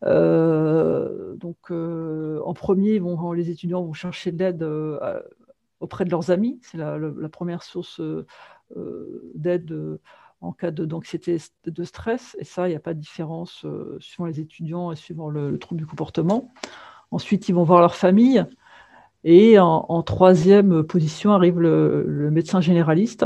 S6: En premier, les étudiants vont chercher de l'aide auprès de leurs amis. C'est la première source d'aide en cas d'anxiété et de stress. Et ça, il n'y a pas de différence suivant les étudiants et suivant le trouble du comportement. Ensuite, ils vont voir leur famille. Et en troisième position arrive le médecin généraliste,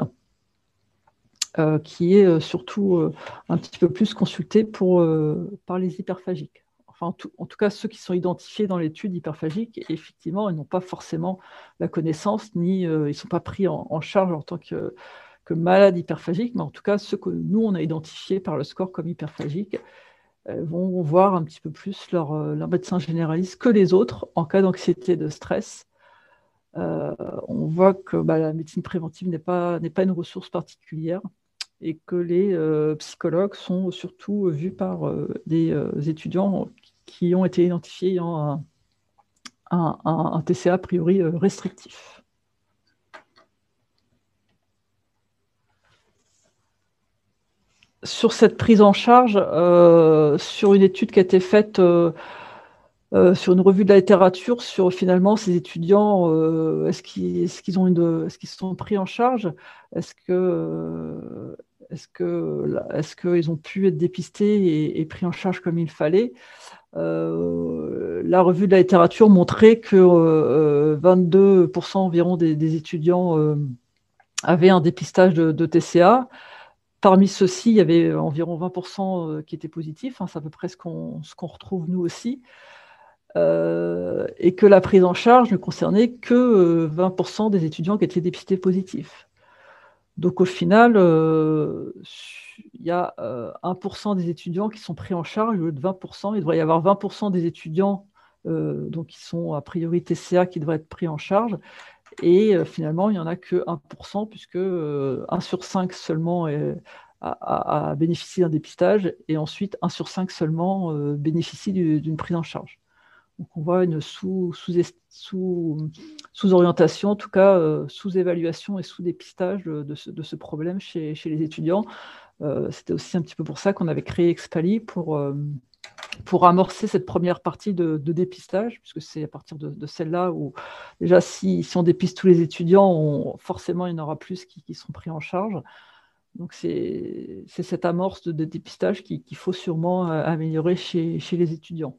S6: qui est surtout un petit peu plus consulté par les hyperphagiques. Enfin, en tout cas, ceux qui sont identifiés dans l'étude hyperphagique, effectivement, ils n'ont pas forcément la connaissance, ni ils ne sont pas pris en charge en tant que malades hyperphagiques, mais en tout cas, ceux que nous, on a identifiés par le score comme hyperphagiques, vont voir un petit peu plus leur médecin généraliste que les autres en cas d'anxiété, de stress. On voit que la médecine préventive n'est pas une ressource particulière et que les psychologues sont surtout vus par des étudiants qui ont été identifiés ayant un TCA a priori restrictif. Sur cette prise en charge, sur une étude qui a été faite sur une revue de la littérature, sur finalement ces étudiants, est-ce qu'ils se sont pris en charge? Est-ce qu'ils ont pu être dépistés et pris en charge comme il fallait? La revue de la littérature montrait que 22% environ des étudiants avaient un dépistage de TCA. Parmi ceux-ci, il y avait environ 20% qui étaient positifs, c'est à peu près ce qu'on retrouve nous aussi, et que la prise en charge ne concernait que 20% des étudiants qui étaient dépistés positifs. Donc au final, il y a 1% des étudiants qui sont pris en charge au lieu de 20%. Il devrait y avoir 20% des étudiants donc qui sont a priori TCA qui devraient être pris en charge. Et finalement, il n'y en a que 1%, puisque 1 sur 5 seulement a bénéficié d'un dépistage, et ensuite 1 sur 5 seulement bénéficie d'une prise en charge. Donc on voit une sous-orientation, en tout cas sous-évaluation et sous-dépistage de ce problème chez les étudiants. C'était aussi un petit peu pour ça qu'on avait créé Expali pour amorcer cette première partie de dépistage, puisque c'est à partir de celle-là où, déjà, si on dépiste tous les étudiants, forcément, il y en aura plus qui seront pris en charge. Donc, c'est cette amorce de dépistage qu'il faut sûrement améliorer chez les étudiants.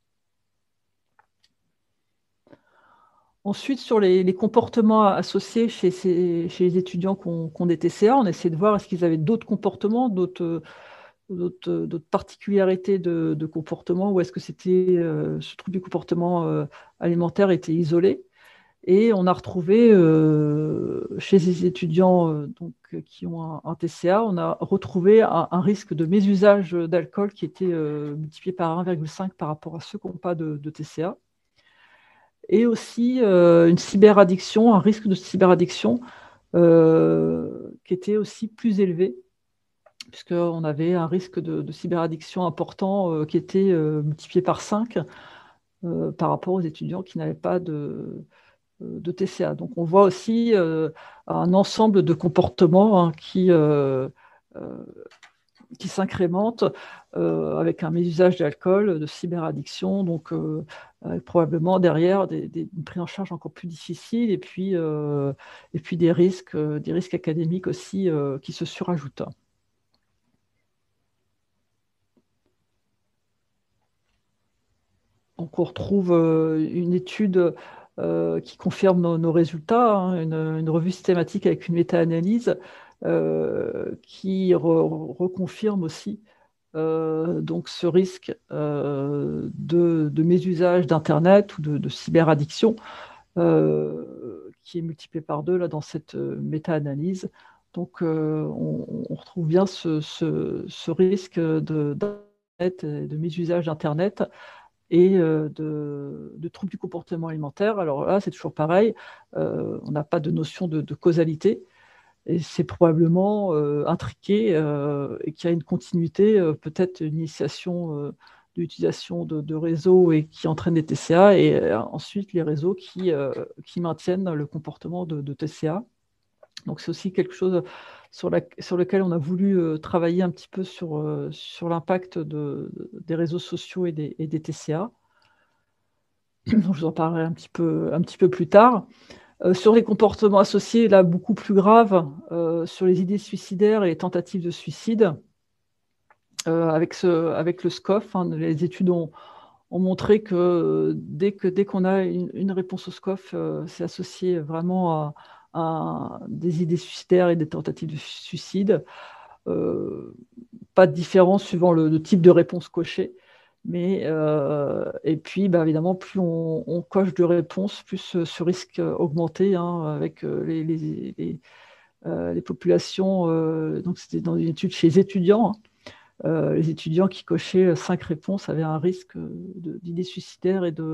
S6: Ensuite, sur les comportements associés chez les étudiants qui ont des TCA, on essaie de voir est-ce qu'ils avaient d'autres comportements, d'autres particularités de comportement, ou est-ce que ce trouble du comportement alimentaire était isolé. Et on a retrouvé chez les étudiants qui ont un TCA, on a retrouvé un risque de mésusage d'alcool qui était multiplié par 1,5 par rapport à ceux qui n'ont pas de TCA. Et aussi une cyberaddiction, un risque de cyberaddiction qui était aussi plus élevé, puisqu'on avait un risque de cyberaddiction important qui était multiplié par 5 par rapport aux étudiants qui n'avaient pas de TCA. Donc on voit aussi un ensemble de comportements qui qui s'incrémente avec un mésusage d'alcool, de cyberaddiction, donc probablement derrière une prise en charge encore plus difficile et puis des risques académiques aussi qui se surajoutent. Donc on retrouve une étude qui confirme nos résultats, hein, une revue systématique avec une méta-analyse qui reconfirme aussi donc ce risque de mésusage d'Internet ou de cyberaddiction qui est multiplié par 2 là, dans cette méta-analyse. Donc on retrouve bien ce risque de mésusage d'Internet et de troubles du comportement alimentaire. Alors là, c'est toujours pareil, on n'a pas de notion de causalité, et c'est probablement intriqué et qu'il y a une continuité, peut-être une initiation de l'utilisation de réseaux et qui entraîne des TCA, et ensuite les réseaux qui maintiennent le comportement de TCA. Donc c'est aussi quelque chose sur lequel on a voulu travailler un petit peu sur l'impact des réseaux sociaux et des TCA. Donc, je vous en parlerai un petit peu plus tard. Sur les comportements associés, là, beaucoup plus graves, sur les idées suicidaires et les tentatives de suicide, avec le SCOF, hein, les études ont montré que dès qu'on a une réponse au SCOF, c'est associé vraiment à des idées suicidaires et des tentatives de suicide. Pas de différence suivant le type de réponse cochée. Et puis, évidemment, plus on coche de réponses, plus ce risque augmenté, hein, avec les populations. Donc, c'était dans une étude chez les étudiants. Hein. Les étudiants qui cochaient 5 réponses avaient un risque d'idées suicidaires et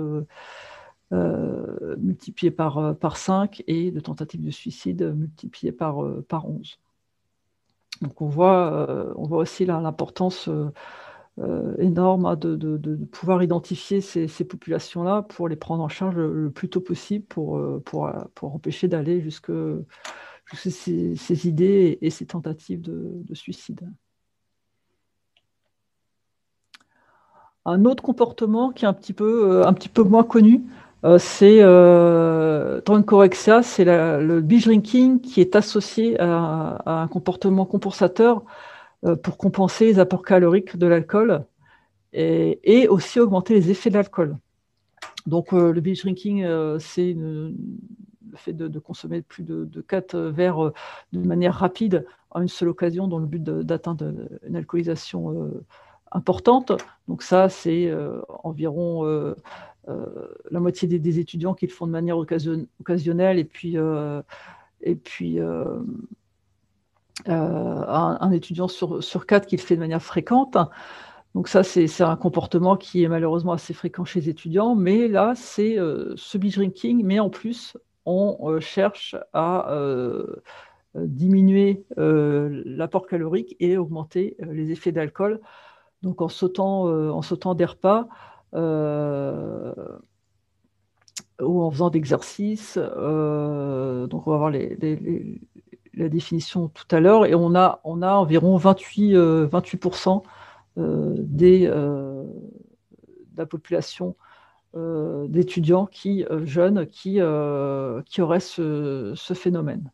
S6: multiplié par 5, et de tentatives de suicide multiplié par 11. Donc, on voit aussi l'importance énorme, hein, de pouvoir identifier ces populations-là pour les prendre en charge le plus tôt possible pour empêcher d'aller jusque ces idées et ces tentatives de suicide. Un autre comportement qui est un petit peu moins connu, c'est drunkorexia, c'est le binge drinking qui est associé à un comportement compensateur pour compenser les apports caloriques de l'alcool et aussi augmenter les effets de l'alcool. Donc le binge drinking, c'est le fait de consommer plus de 4 verres de manière rapide en une seule occasion dans le but d'atteindre une alcoolisation importante. Donc ça, c'est environ la moitié des étudiants qui le font de manière occasionnelle, et puis un étudiant sur 4 qui le fait de manière fréquente. Donc ça, c'est un comportement qui est malheureusement assez fréquent chez les étudiants, mais là, c'est ce binge drinking, mais en plus, on cherche à diminuer l'apport calorique et augmenter les effets d'alcool. Donc en sautant des repas ou en faisant d'exercices. Donc on va voir la définition tout à l'heure, et on a environ 28% de la population d'étudiants jeunes qui auraient ce phénomène.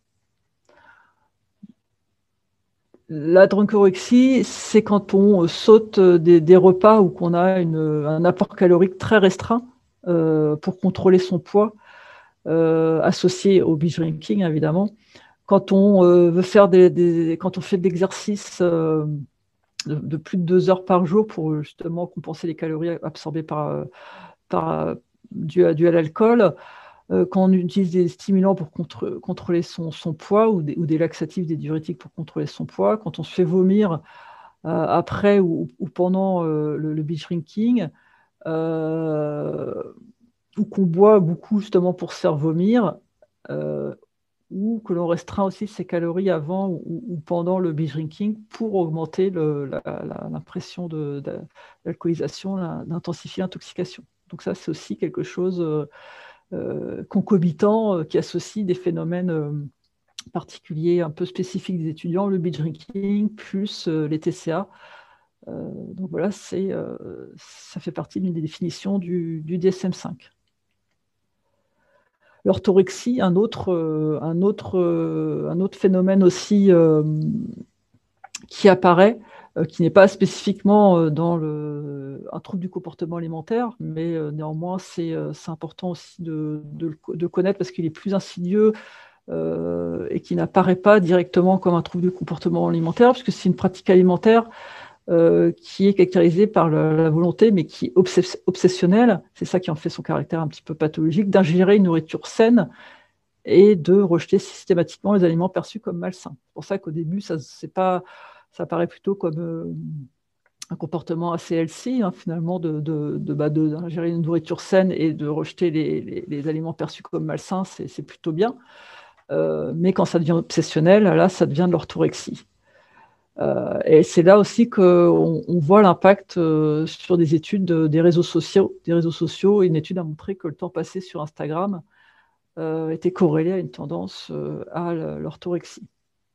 S6: La drunkorexie, c'est quand on saute des repas ou qu'on a un apport calorique très restreint pour contrôler son poids, associé au binge drinking évidemment. Quand on veut faire quand on fait de l'exercice de plus de 2 heures par jour pour justement compenser les calories absorbées dû à l'alcool, quand on utilise des stimulants pour contrôler son poids, ou des laxatifs, des diurétiques pour contrôler son poids, quand on se fait vomir après ou pendant le binge drinking, ou qu'on boit beaucoup justement pour se faire vomir, ou que l'on restreint aussi ses calories avant ou pendant le binge drinking pour augmenter l'impression d'alcoolisation, d'intensifier l'intoxication. Donc ça, c'est aussi quelque chose concomitant qui associe des phénomènes particulier un peu spécifique des étudiants, le binge drinking, plus les TCA. Donc voilà, ça fait partie d'une des définitions du DSM-5. L'orthorexie, un autre phénomène aussi qui apparaît, qui n'est pas spécifiquement dans un trouble du comportement alimentaire, mais néanmoins, c'est important aussi de connaître parce qu'il est plus insidieux et qui n'apparaît pas directement comme un trouble du comportement alimentaire, puisque c'est une pratique alimentaire qui est caractérisée par la volonté, mais qui est obsessionnelle, c'est ça qui en fait son caractère un petit peu pathologique, d'ingérer une nourriture saine et de rejeter systématiquement les aliments perçus comme malsains. C'est pour ça qu'au début, ça paraît plutôt comme un comportement assez healthy, finalement, d'ingérer une nourriture saine et de rejeter les aliments perçus comme malsains, c'est plutôt bien. Mais quand ça devient obsessionnel, là, ça devient de l'orthorexie. Et c'est là aussi qu'on voit l'impact sur des études des réseaux sociaux. Une étude a montré que le temps passé sur Instagram était corrélé à une tendance à l'orthorexie.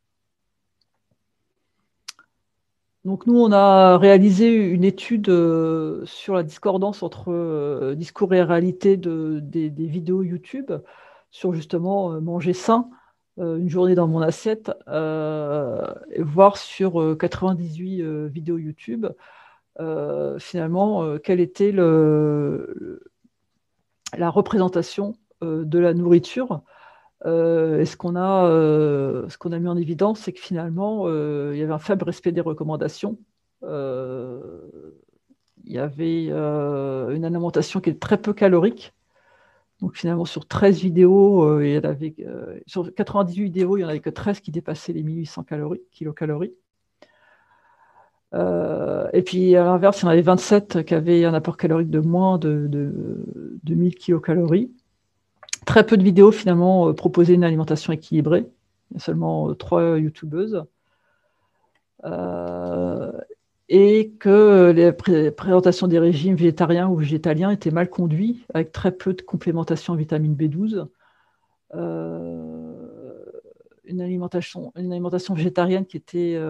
S6: Donc nous, on a réalisé une étude sur la discordance entre discours et réalité des vidéos YouTube sur justement manger sain, une journée dans mon assiette, et voir sur 98 vidéos YouTube, finalement, quelle était la représentation de la nourriture. Et ce qu'on a mis en évidence, c'est que finalement, il y avait un faible respect des recommandations. Il y avait une alimentation qui est très peu calorique. Donc finalement, sur 13 vidéos, sur 98 vidéos, il n'y en avait que 13 qui dépassaient les 1800 kilocalories. Et puis à l'inverse, il y en avait 27 qui avaient un apport calorique de moins de 1000 kilocalories. Très peu de vidéos finalement proposaient une alimentation équilibrée. Il y a seulement 3 youtubeuses. Et que les présentations des régimes végétariens ou végétaliens étaient mal conduits, avec très peu de complémentation en vitamine B12. Une alimentation végétarienne qui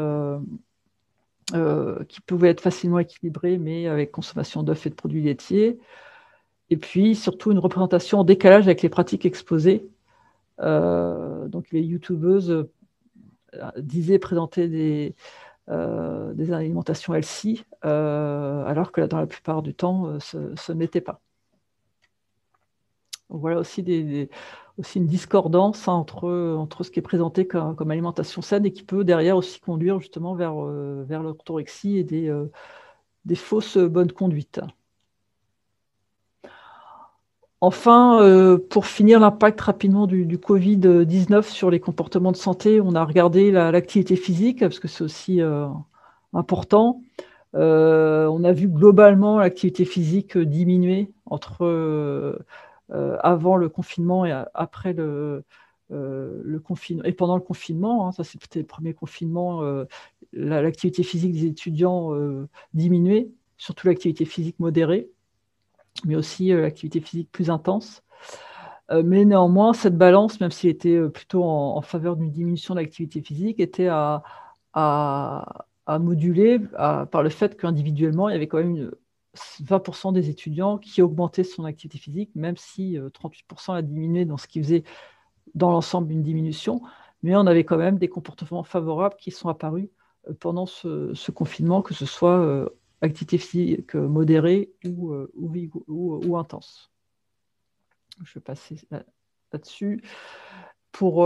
S6: pouvait être facilement équilibrée, mais avec consommation d'œufs et de produits laitiers. Et puis, surtout, une représentation en décalage avec les pratiques exposées. Donc, les youtubeuses présentaient des alimentations healthy, alors que dans la plupart du temps, ce n'était pas. Donc, voilà aussi une discordance entre ce qui est présenté comme alimentation saine et qui peut derrière aussi conduire justement vers l'orthorexie et des fausses bonnes conduites. Enfin, pour finir, l'impact rapidement du Covid-19 sur les comportements de santé, on a regardé l'activité physique, parce que c'est aussi important. On a vu globalement l'activité physique diminuer avant le confinement et après le confinement, et pendant le confinement. Ça, c'était le premier confinement, l'activité physique des étudiants diminuait, surtout l'activité physique modérée, mais aussi l'activité physique plus intense. Mais néanmoins, cette balance, même s'il était plutôt en faveur d'une diminution de l'activité physique, était à moduler par le fait qu'individuellement, il y avait quand même 20% des étudiants qui augmentaient son activité physique, même si 38% a diminué dans ce qui faisait dans l'ensemble une diminution. Mais on avait quand même des comportements favorables qui sont apparus pendant ce confinement, que ce soit activité physique modérée ou intense. Je vais passer là-dessus pour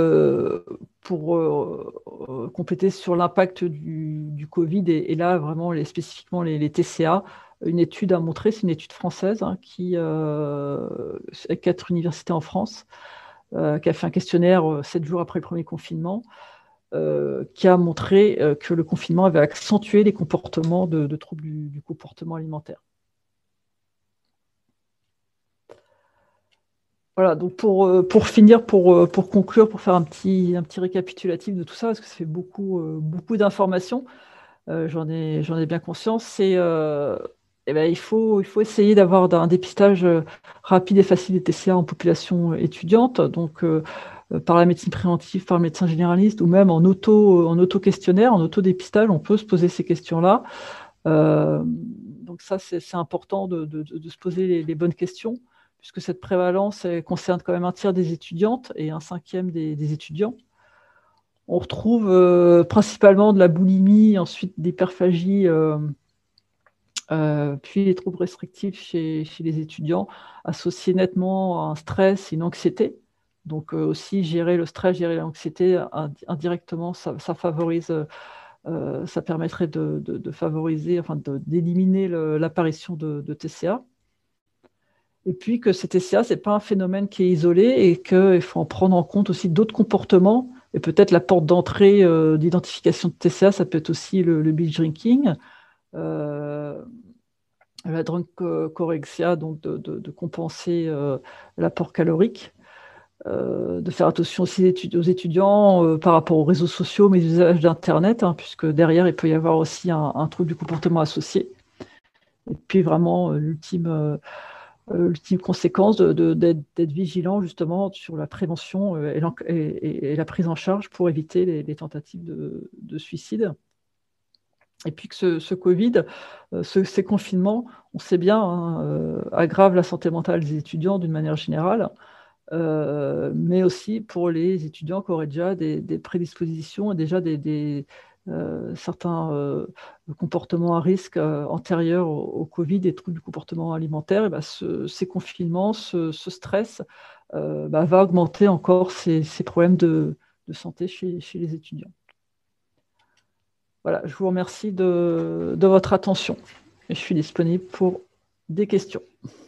S6: compléter sur l'impact du Covid et là vraiment spécifiquement les TCA. Une étude a montré, c'est une étude française qui avec 4 universités en France, qui a fait un questionnaire 7 jours après le premier confinement, qui a montré que le confinement avait accentué les comportements de troubles du comportement alimentaire. Voilà, donc pour finir, pour conclure, pour faire un petit récapitulatif de tout ça, parce que ça fait beaucoup d'informations, j'en ai bien conscience, ben, il faut essayer d'avoir un dépistage rapide et facile des TCA en population étudiante, donc par la médecine préventive, par le médecin généraliste, ou même en auto-questionnaire, en auto-dépistage, on peut se poser ces questions-là. Donc ça, c'est important de se poser les bonnes questions, puisque cette prévalence concerne quand même un tiers des étudiantes et un cinquième des étudiants. On retrouve principalement de la boulimie, ensuite d'hyperphagie, puis les troubles restrictifs chez les étudiants, associés nettement à un stress et une anxiété. Donc aussi gérer le stress, gérer l'anxiété indirectement, ça favorise, ça permettrait de favoriser, enfin d'éliminer l'apparition de TCA. Et puis que ces TCA, ce n'est pas un phénomène qui est isolé et qu'il faut en prendre en compte aussi d'autres comportements. Et peut-être la porte d'entrée d'identification de TCA, ça peut être aussi le binge drinking, la drunkorexia, donc de compenser l'apport calorique, de faire attention aussi aux étudiants par rapport aux réseaux sociaux, mais l'usage d'Internet, hein, puisque derrière, il peut y avoir aussi un trouble du comportement associé. Et puis vraiment, l'ultime conséquence d'être vigilant justement sur la prévention et la prise en charge pour éviter les tentatives de suicide. Et puis que ce Covid, ces confinements, on sait bien, hein, aggravent la santé mentale des étudiants d'une manière générale, mais aussi pour les étudiants qui auraient déjà des prédispositions et déjà certains comportements à risque antérieurs au Covid, des troubles du comportement alimentaire. Et ben ces confinements, ce stress va augmenter encore ces problèmes de santé chez les étudiants. Voilà, je vous remercie de votre attention et je suis disponible pour des questions.